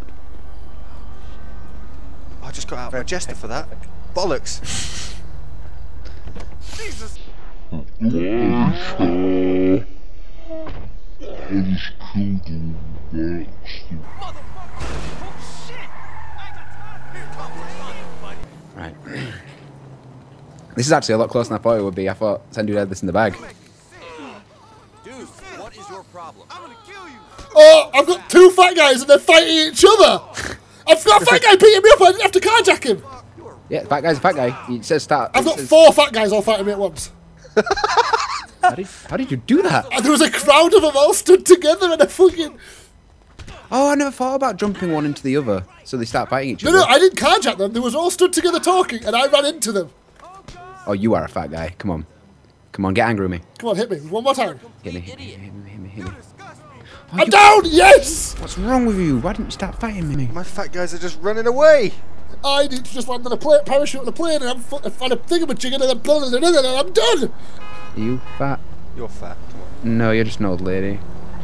Oh, I just got out of my jester for that. Bollocks. Jesus. Right. This is actually a lot closer than I thought it would be. I thought Sendu had this in the bag. Dude, what is your problem? I'm gonna kill you. Oh, I've got 2 fat guys and they're fighting each other. I've got a fat guy beating me up. I didn't have to carjack him. Yeah, fat guy's a fat guy. He says start. I've got 4 fat guys all fighting me at once. How did you do that? And there was a crowd of them all stood together and a fucking... Oh, I never thought about jumping one into the other, so they start fighting each No, other. no, I didn't carjack them. They was all stood together talking and I ran into them. Oh, you are a fat guy. Come on. Come on, get angry with me. Come on, hit me. One more time. Hit me. Oh, I'm down! Yes! What's wrong with you? Why didn't you start fighting me? My fat guys are just running away. I need to just land on a plane, parachute on a plane, and I'm find a thingamajig and then I'm done! Are you fat? You're fat. Come on. No, you're just an old lady.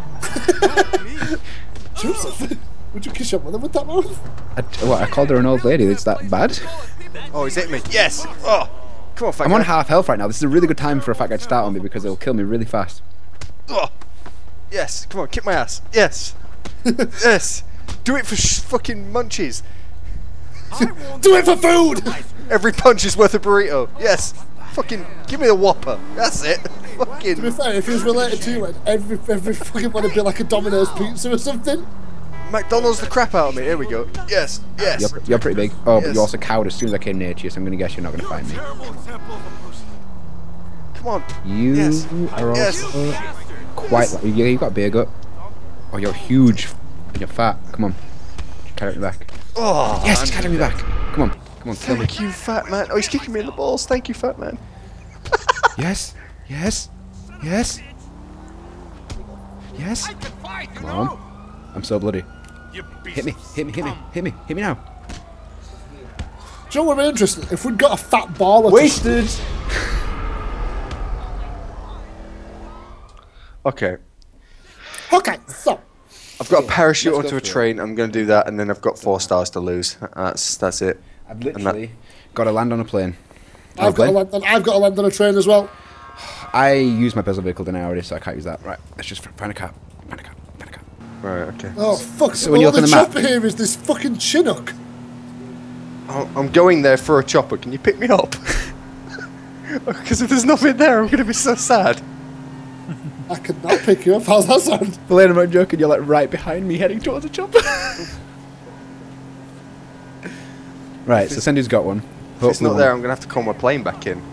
Joseph, would you kiss your mother with that mouth? I called her an old lady. Is that bad? Oh, he's hit me. Yes. Oh, come on, fat I'm guy. on half health right now. This is a really good time for a fat guy to start on me because it'll kill me really fast. Oh. Yes. Come on, kick my ass. Yes. Yes. Do it for fucking munchies. Do it for food! Every punch is worth a burrito. Yes. Fucking give me a Whopper. That's it. To be Fucking fair, if he was related to you, every fucking one would be like a Domino's pizza or something. McDonald's the crap out of me. Here we go. Yes. Yes. You're pretty big. Oh, but Yes. you also cowed as soon as I came near to you, so I'm going to guess you're not going to find me. Come on. You Yes. are Yes. also quite... You've got a beer gut. Oh, you're huge. And you're fat. Come on. Carry me back. Oh, Yes, he's carrying me back. Come on. Come on, kill me. thank you, fat man. Oh, he's kicking me in the balls. Thank you, fat man. Yes. Yes. Yes. Yes. Come on. I'm so bloody. Hit me. Hit me. Hit me. Hit me. Hit me now. Do you know what would be interesting? If we'd got a fat baller. Wasted. Okay. Okay, so. I've got a parachute let's go onto a for it. train. I'm going to do that, and then I've got 4 stars to lose. That's it. I've literally got to land on a plane. I've got to land on a train as well. I used my personal vehicle then already, so I can't use that. Right, let's just find a car. Find a car. Find a car. Right. Okay. Oh fuck! So when you all look on the the map- chopper here is this fucking Chinook. Oh, I'm going there for a chopper. Can you pick me up? Because if there's nothing there, I'm going to be so sad. I could not pick you up. How's that sound? Belaine, I'm not joking. You're like right behind me, heading towards a chopper. Right, so Sendu's got one. If it's not there, I'm going to have to call my plane back in.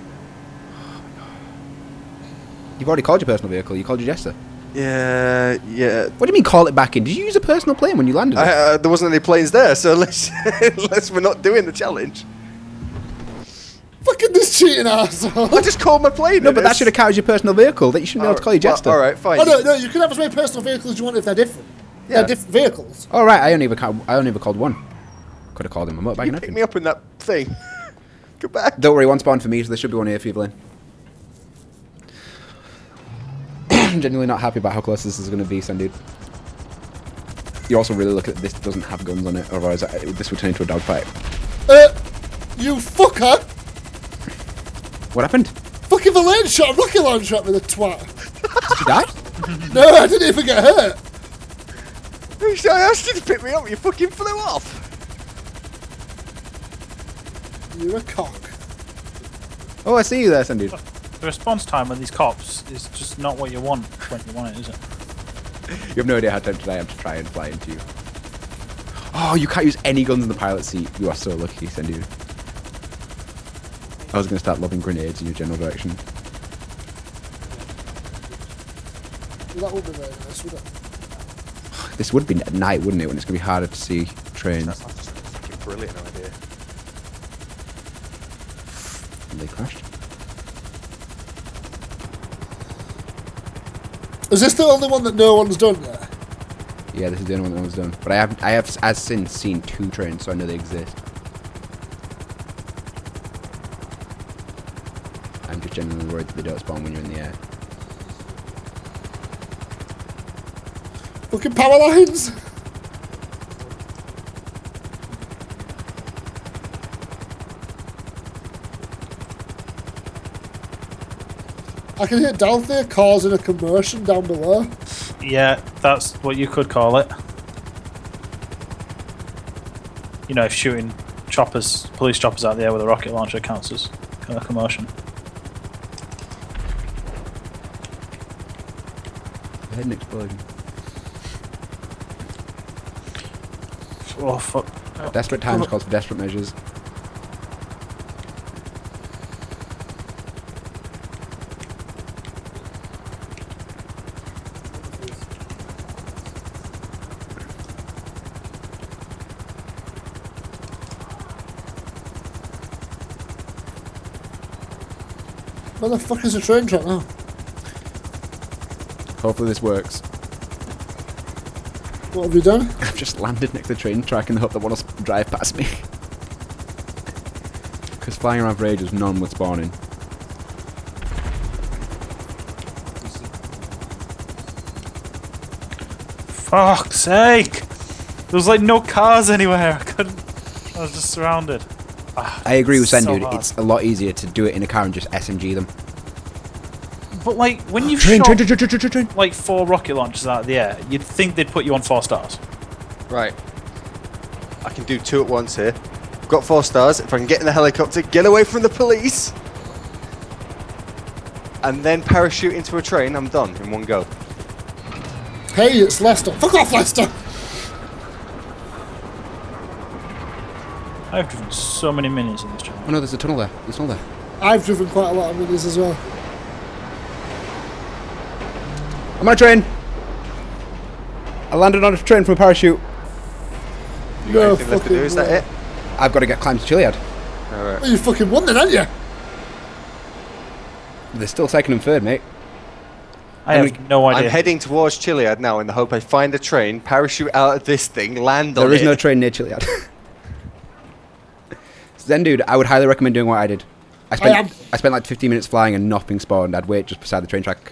You've already called your personal vehicle. You called your Jester. Yeah. What do you mean call it back in? Did you use a personal plane when you landed it? There wasn't any planes there, so unless we're not doing the challenge. Fucking this cheating asshole. I just called my plane. No, but that should have counted as your personal vehicle. That you shouldn't be able to call your Jester. Alright, fine. Oh no, you can have as many personal vehicles as you want if they're different. Yeah. They're different vehicles. All right, I only ever called one. Could have called him a motorbike. You and pick everything. me up in that thing. Go back. Don't worry, one spawned for me, so there should be one here for you, Blaine. I'm genuinely not happy about how close this is going to be, Sandy. You also really look at this doesn't have guns on it, otherwise this would turn into a dogfight. You fucker! What happened? Fucking Elaine shot a rocket launcher at me, the twat. Did you die? No, I didn't even get hurt. I asked you to pick me up. You fucking flew off. You're a cock. Oh, I see you there, Sandy. The response time on these cops is just not what you want when you want it, is it? You have no idea how tempted I am to try and fly into you. Oh, you can't use any guns in the pilot seat. You are so lucky, Sandy. I was going to start lobbing grenades in your general direction. Well, that would be very nice, would it? This would be at night, wouldn't it, when it's going to be harder to see trains. That's just a fucking brilliant idea. And they crashed. Is this the only one that no one's done yet? Yeah, this is the only one that was done. But I have as since seen 2 trains, so I know they exist. I'm just genuinely worried that they don't spawn when you're in the air. Fucking power lines! I can hear down there causing a commotion down below. Yeah, that's what you could call it. You know, if shooting choppers, police choppers out there with a rocket launcher counts as a commotion. I had an explosion. Oh fuck. Desperate times calls for desperate measures. Where the fuck is the train track now? Hopefully this works. What have you done? I've just landed next to the train track in the hope that one will drive past me. Because flying around for ages, none would spawn in. Fuck's sake! There was like no cars anywhere. I was just surrounded. I agree with so Sendu. hard. It's a lot easier to do it in a car and just SMG them. But like when you've Train. shot like 4 rocket launchers out of the air, you'd think they'd put you on 4 stars. Right. I can do 2 at once here. I've got 4 stars. If I can get in the helicopter, get away from the police, and then parachute into a train, I'm done in one go. Hey, it's Lester. Fuck off, Lester! I've driven so many minis in this channel. Oh no, there's a tunnel there. There's a tunnel there. I've driven quite a lot of minis as well. I'm on a train. I landed on a train from a parachute. You got No anything left to do? fucking Is that way. it? I've got to get climb to Chiliad. Alright. Well, you fucking won then, haven't you? They're still second and third, mate. I have no idea. I'm heading towards Chiliad now in the hope I find a train, parachute out of this thing, land on it. There is no train near Chiliad. Then, dude, I would highly recommend doing what I did. I spent like 15 minutes flying and nothing spawned. I'd wait just beside the train track.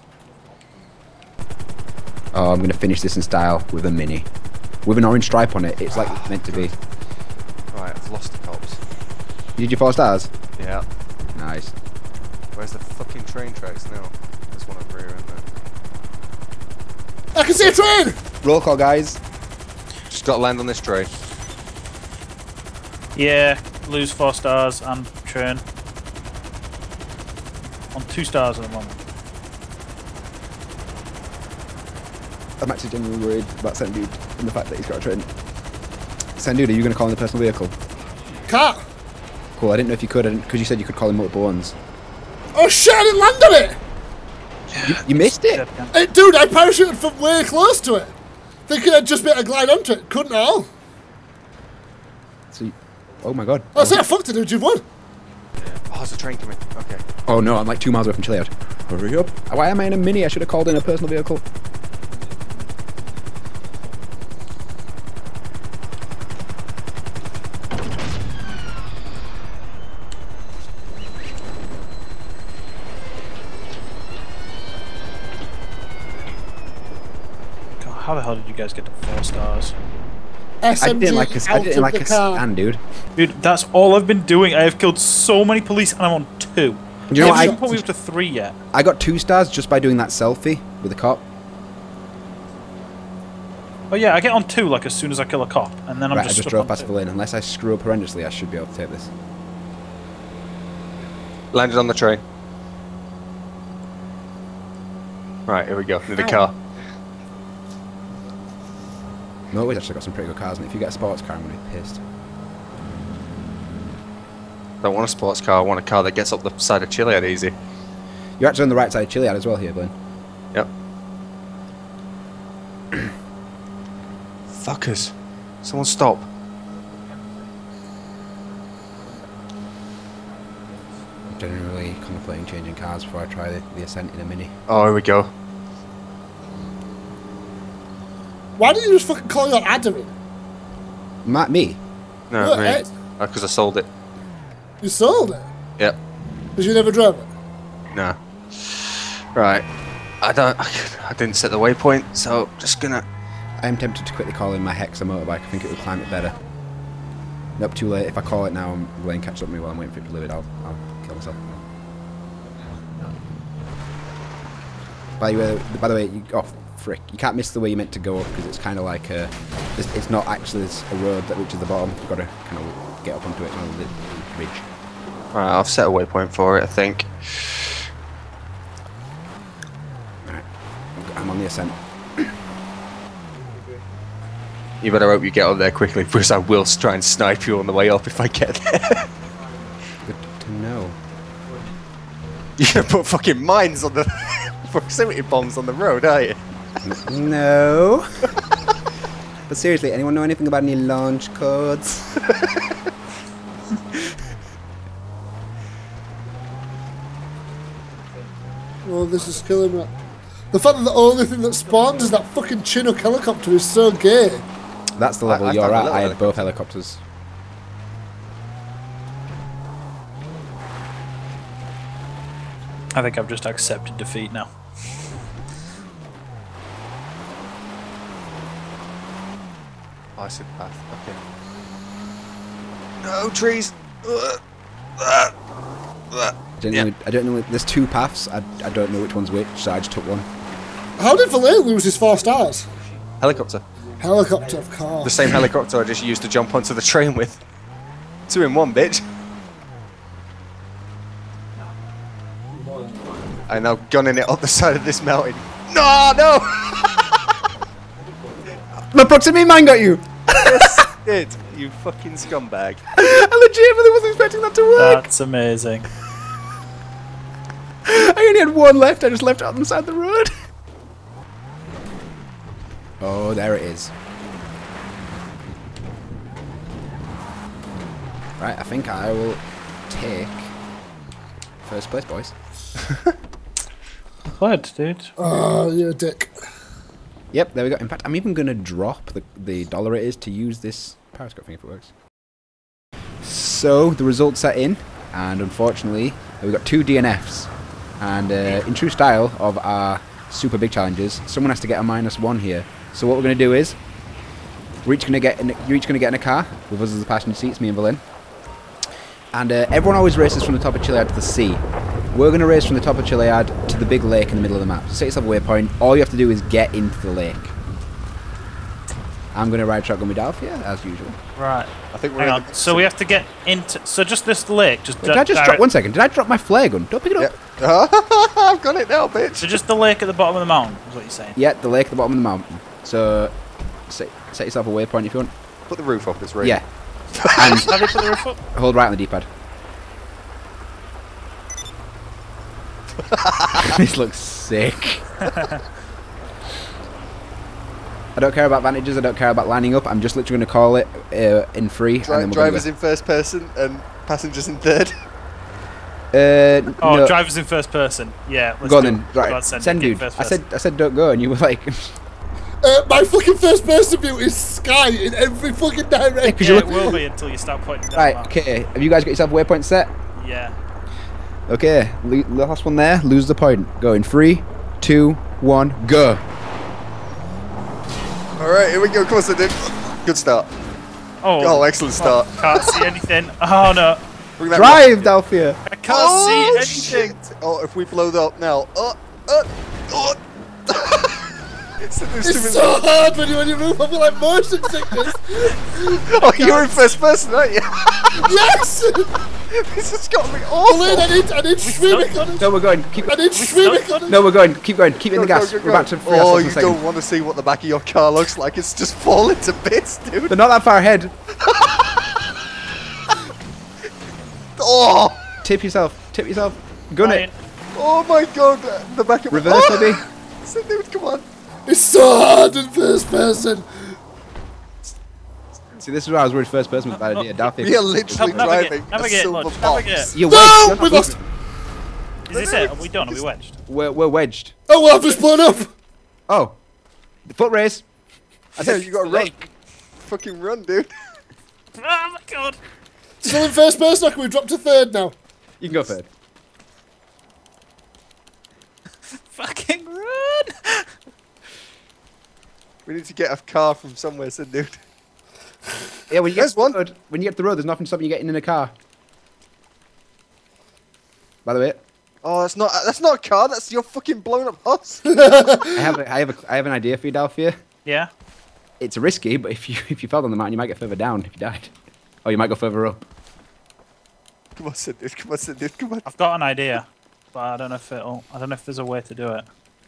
Oh, I'm going to finish this in style with a mini. With an orange stripe on it. It's like it's meant to be. Right, I've lost the cops. You did your 4 stars? Yeah. Nice. Where's the fucking train tracks now? There's one over here, isn't there? I can see a train! Roll call, guys. Just got to land on this train. Yeah, lose 4 stars and train. On 2 stars at the moment. I'm actually genuinely worried about Sendude and the fact that he's got a train. Sendude, are you going to call in the personal vehicle? Can't. Cool, I didn't know if you could, because you said you could call in multiple ones. Oh shit, I didn't land on it! You missed it? Hey, dude, I parachuted from way close to it. Thinking I'd just be able to glide onto it. Couldn't at all. So you, oh my god. I said, fuck to dude, you've won. Oh, there's a train coming. Okay. Oh no, I'm like 2 miles away from Chiliad. Hurry up. Why am I in a mini? I should have called in a personal vehicle. God, how the hell did you guys get to 4 stars? SMG I didn't like out a of the car. stand, dude. Dude, that's all I've been doing. I have killed so many police and I'm on 2. Do you know You what haven't put me up to 3 yet. I got 2 stars just by doing that selfie with the cop. Oh yeah, I get on 2 like as soon as I kill a cop, and then I'm Right, I just just stuck drove on past 2. the lane. Unless I screw up horrendously, I should be able to take this. Landed on the train. Right, here we go. Need a car. Motorway's actually got some pretty good cars, and if you get a sports car, I'm going to be pissed. Don't want a sports car. I want a car that gets up the side of Chiliad easy. You're actually on the right side of Chiliad as well here, Blaine. Yep. Fuckers. Someone stop. I'm generally contemplating changing cars before I try the Ascent in a mini. Oh, here we go. Why didn't you just fucking call your Adam in? Me? No, What, me. Ed? Because I sold it. You sold it? Yep. Because you never drove it? No. Right. I didn't set the waypoint, so just gonna... I am tempted to quickly call in my Hexa motorbike. I think it would climb it better. Nope, too late. If I call it now, Blaine catches up with me while I'm waiting for it to deliver. I'll kill myself. By the way, oh frick! You can't miss the way you meant to go up because it's kind of like it's not actually a road that reaches the bottom. You've got to kind of get up onto it on the ridge. Right, I've set a waypoint for it, I think. Right, I'm on the Ascent. You better hope you get up there quickly, because I will try and snipe you on the way up if I get there. Good to know. You're gonna put fucking mines on the... proximity bombs on the road, are you? No. But seriously, anyone know anything about any launch codes? Oh, this is killing me. The fact that the only thing that spawned is that fucking Chinook helicopter is so gay. That's the level I you're found a at. little I had both helicopters. I think I've just accepted defeat now. I see the path, okay. No, trees! I don't know. There's 2 paths. I don't know which one's which, so I just took one. How did Valet lose his 4 stars? Helicopter. Helicopter, of course. The same helicopter I just used to jump onto the train with. 2 in 1, bitch. I'm now gunning it up the side of this mountain. No, no! My proximity mine got you! Yes, it did, you fucking scumbag. I legitimately wasn't expecting that to work! That's amazing. I only had 1 left, I just left it on the side of the road. Oh, there it is. Right, I think I will take first place, boys. Good, dude. Oh, you're a dick. Yep, there we go. In fact, I'm even going to drop the dollar it is to use this periscope thing if it works. So, the results are in, and unfortunately, we've got 2 DNFs. And in true style of our super big challenges, someone has to get a -1 here. So what we're going to do is, you're each going to get in a car, with us as the passenger seats, me and Berlin. And everyone always races from the top of Chiliad to the sea. We're going to race from the top of Chiliad to the big lake in the middle of the map. So set yourself a waypoint. All you have to do is get into the lake. I'm going to ride shotgun with Dalphia, as usual. Right. I think we're Hang in on. So we have to get into. So just this lake. Just Wait, did I just drop... One second. Did I drop my flare gun? Don't pick it up. Yep. I've got it now, bitch. So just the lake at the bottom of the mountain is what you're saying. Yeah, the lake at the bottom of the mountain. So set yourself a waypoint if you want. Put the roof up, it's raining. Yeah. And Have you put the roof up? hold right on the D-pad. This looks sick. I don't care about vantages, I don't care about lining up, I'm just literally going to call it in free. And then Drivers in first person and passengers in third. No. Drivers in first person. Yeah. Let's Go on do then. it. Right. Go on, send Send it in dude. first I person. said don't go, and you were like... My fucking first person view is sky in every fucking direction. Because Yeah, you it will be until you start pointing down. Right, the map. okay. Have you guys got yourself a waypoint set? Yeah. Okay, the last one there, lose the point. Go in 3, 2, 1, go. Alright, here we go. Come on, dude. Good start. Oh, excellent start. Can't see anything. Oh no. Bring that Drive, Dalphia. I can't see anything. shit. Oh, if we blow that up now. It's so hard when you move up like motion sickness. Oh, you're in first person, aren't you? Yes! This has got me Pauline, awful. I need Shrimmick on it. No, we're going. Keep I need Shrimmick on it. No, we're going. Keep going. Keep in the gas. Go, We're about to free Oh, ourselves in you a second. don't want to see what the back of your car looks like. It's just falling to bits, dude. They're not that far ahead. Oh, Tip yourself. Tip yourself. Gun it. oh my god. The back of Reverse, oh. maybe. So, dude, come on. It's so hard in first person. See, this is where I was worried first person was a bad idea. Dalphia. We are literally Navigate, driving a navigate, silver Lodge, box. navigate. You're No! wedged. We lost. Is this it? Are we done? Are we wedged? We're wedged. Oh, well, I've just blown up. Oh. The foot race. I Yeah, said you gotta run. lake. Fucking run, dude. Oh my god. Still in first person, or can we drop to third now? You can go third. Fucking run. We need to get a car from somewhere, so dude. Yeah, when you get There's to the one. road, when you get to the road, there's nothing stopping you getting in a car. By the way, Oh, that's not a car. That's your fucking blown up house. I have an idea for you, Dalphia. Yeah. It's risky, but if you fell on the mountain, you might get further down if you died. Or you might go further up. Come on, Sid, dude. Come on, Sid, dude. Come on. I've got an idea, but I don't know if there's a way to do it.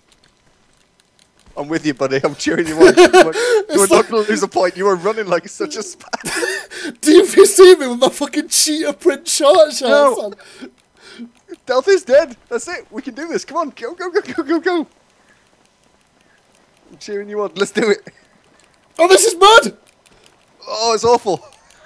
I'm with you, buddy. I'm cheering you on. You are not going to lose a point. You are running like such a spat. Do you see me with my fucking cheetah print shorts No. on? Delphi's dead. That's it. We can do this. Come on. Go, go, go, go, go, go. I'm cheering you on. Let's do it. Oh, this is mud! Oh, it's awful.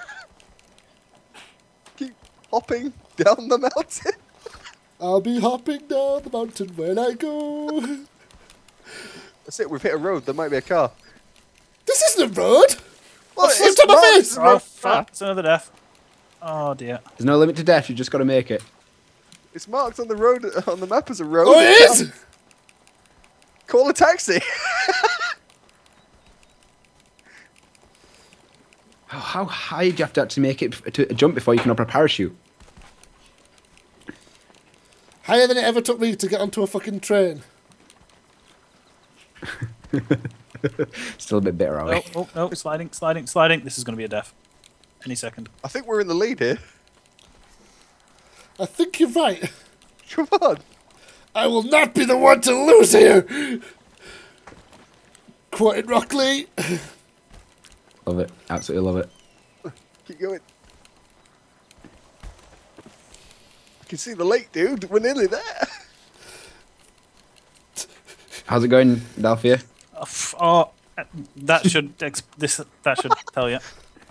Keep hopping down the mountain. I'll be hopping down the mountain when I go. That's it. We've hit a road. There might be a car. This isn't a road! Well, I slipped on my marked. face! Oh fuck! It's another death. Oh dear. There's no limit to death. You just got to make it. It's marked on the road on the map as a road. Oh, it is! Call a taxi. How high do you have to actually make it to jump before you can open a parachute? Higher than it ever took me to get onto a fucking train. Still a bit bitter, are we? Oh, sliding, sliding, sliding. This is going to be a death. Any second. I think we're in the lead here. I think you're right. Come on. I will not be the one to lose here! Quoted Rockley. Love it. Absolutely love it. Keep going. I can see the lake, dude. We're nearly there. How's it going, Dalphia? Oh, That should that should tell you.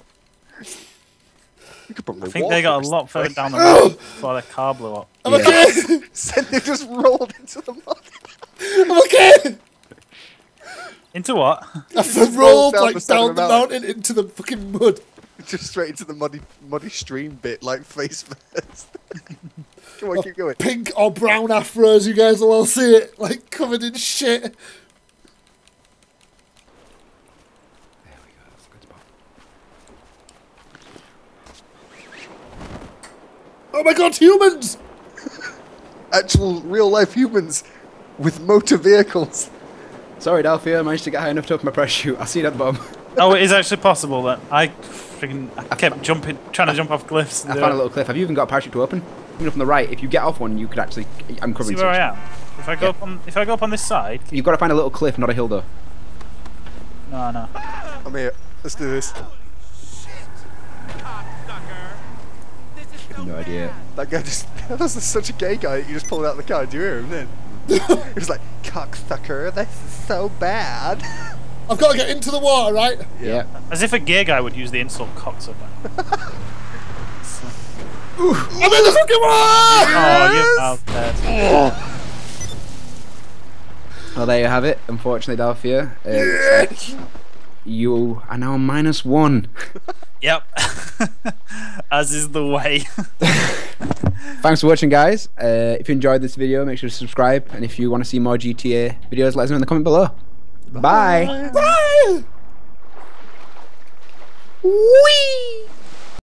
You could probably I think walk they got this a lot further way. down the road before their car blew up. I'm okay. Then they just rolled into the mud. I'm okay. Into what? I've rolled rolled down like the side down of the the mountain into the fucking mud. Just straight into the muddy stream bit, like face first. Come on, keep going. Pink or brown afros, you guys will all see it, like covered in shit. There we go. That's a good spot. Oh my god, humans! Actual real life humans with motor vehicles. Sorry, Delphia. I managed to get high enough to open my parachute. I'll see you at the bottom. Oh, it is actually possible that I kept trying to jump off cliffs. I found a little cliff. Have you even got a parachute to open? Even up on the right, if you get off one, you could actually. I'm See covering. where I such. am. If I go up on this side. You've got to find a little cliff, not a hill, though. No. I'm here. Let's do this. No idea. That guy just. That's such a gay guy. You just pulled out the car. Do you hear him then? He was like, cocksucker, this is so bad. I've got to get into the water, right? Yeah. As if a gay guy would use the insult cocksucker. I'm in the fucking water! Oh, you out there. Well, there you have it. Unfortunately, Delphia, it's like you are now -1. Yep. As is the way. Thanks for watching, guys. If you enjoyed this video, make sure to subscribe. And if you want to see more GTA videos, let us know in the comment below. Bye. Bye! Whee!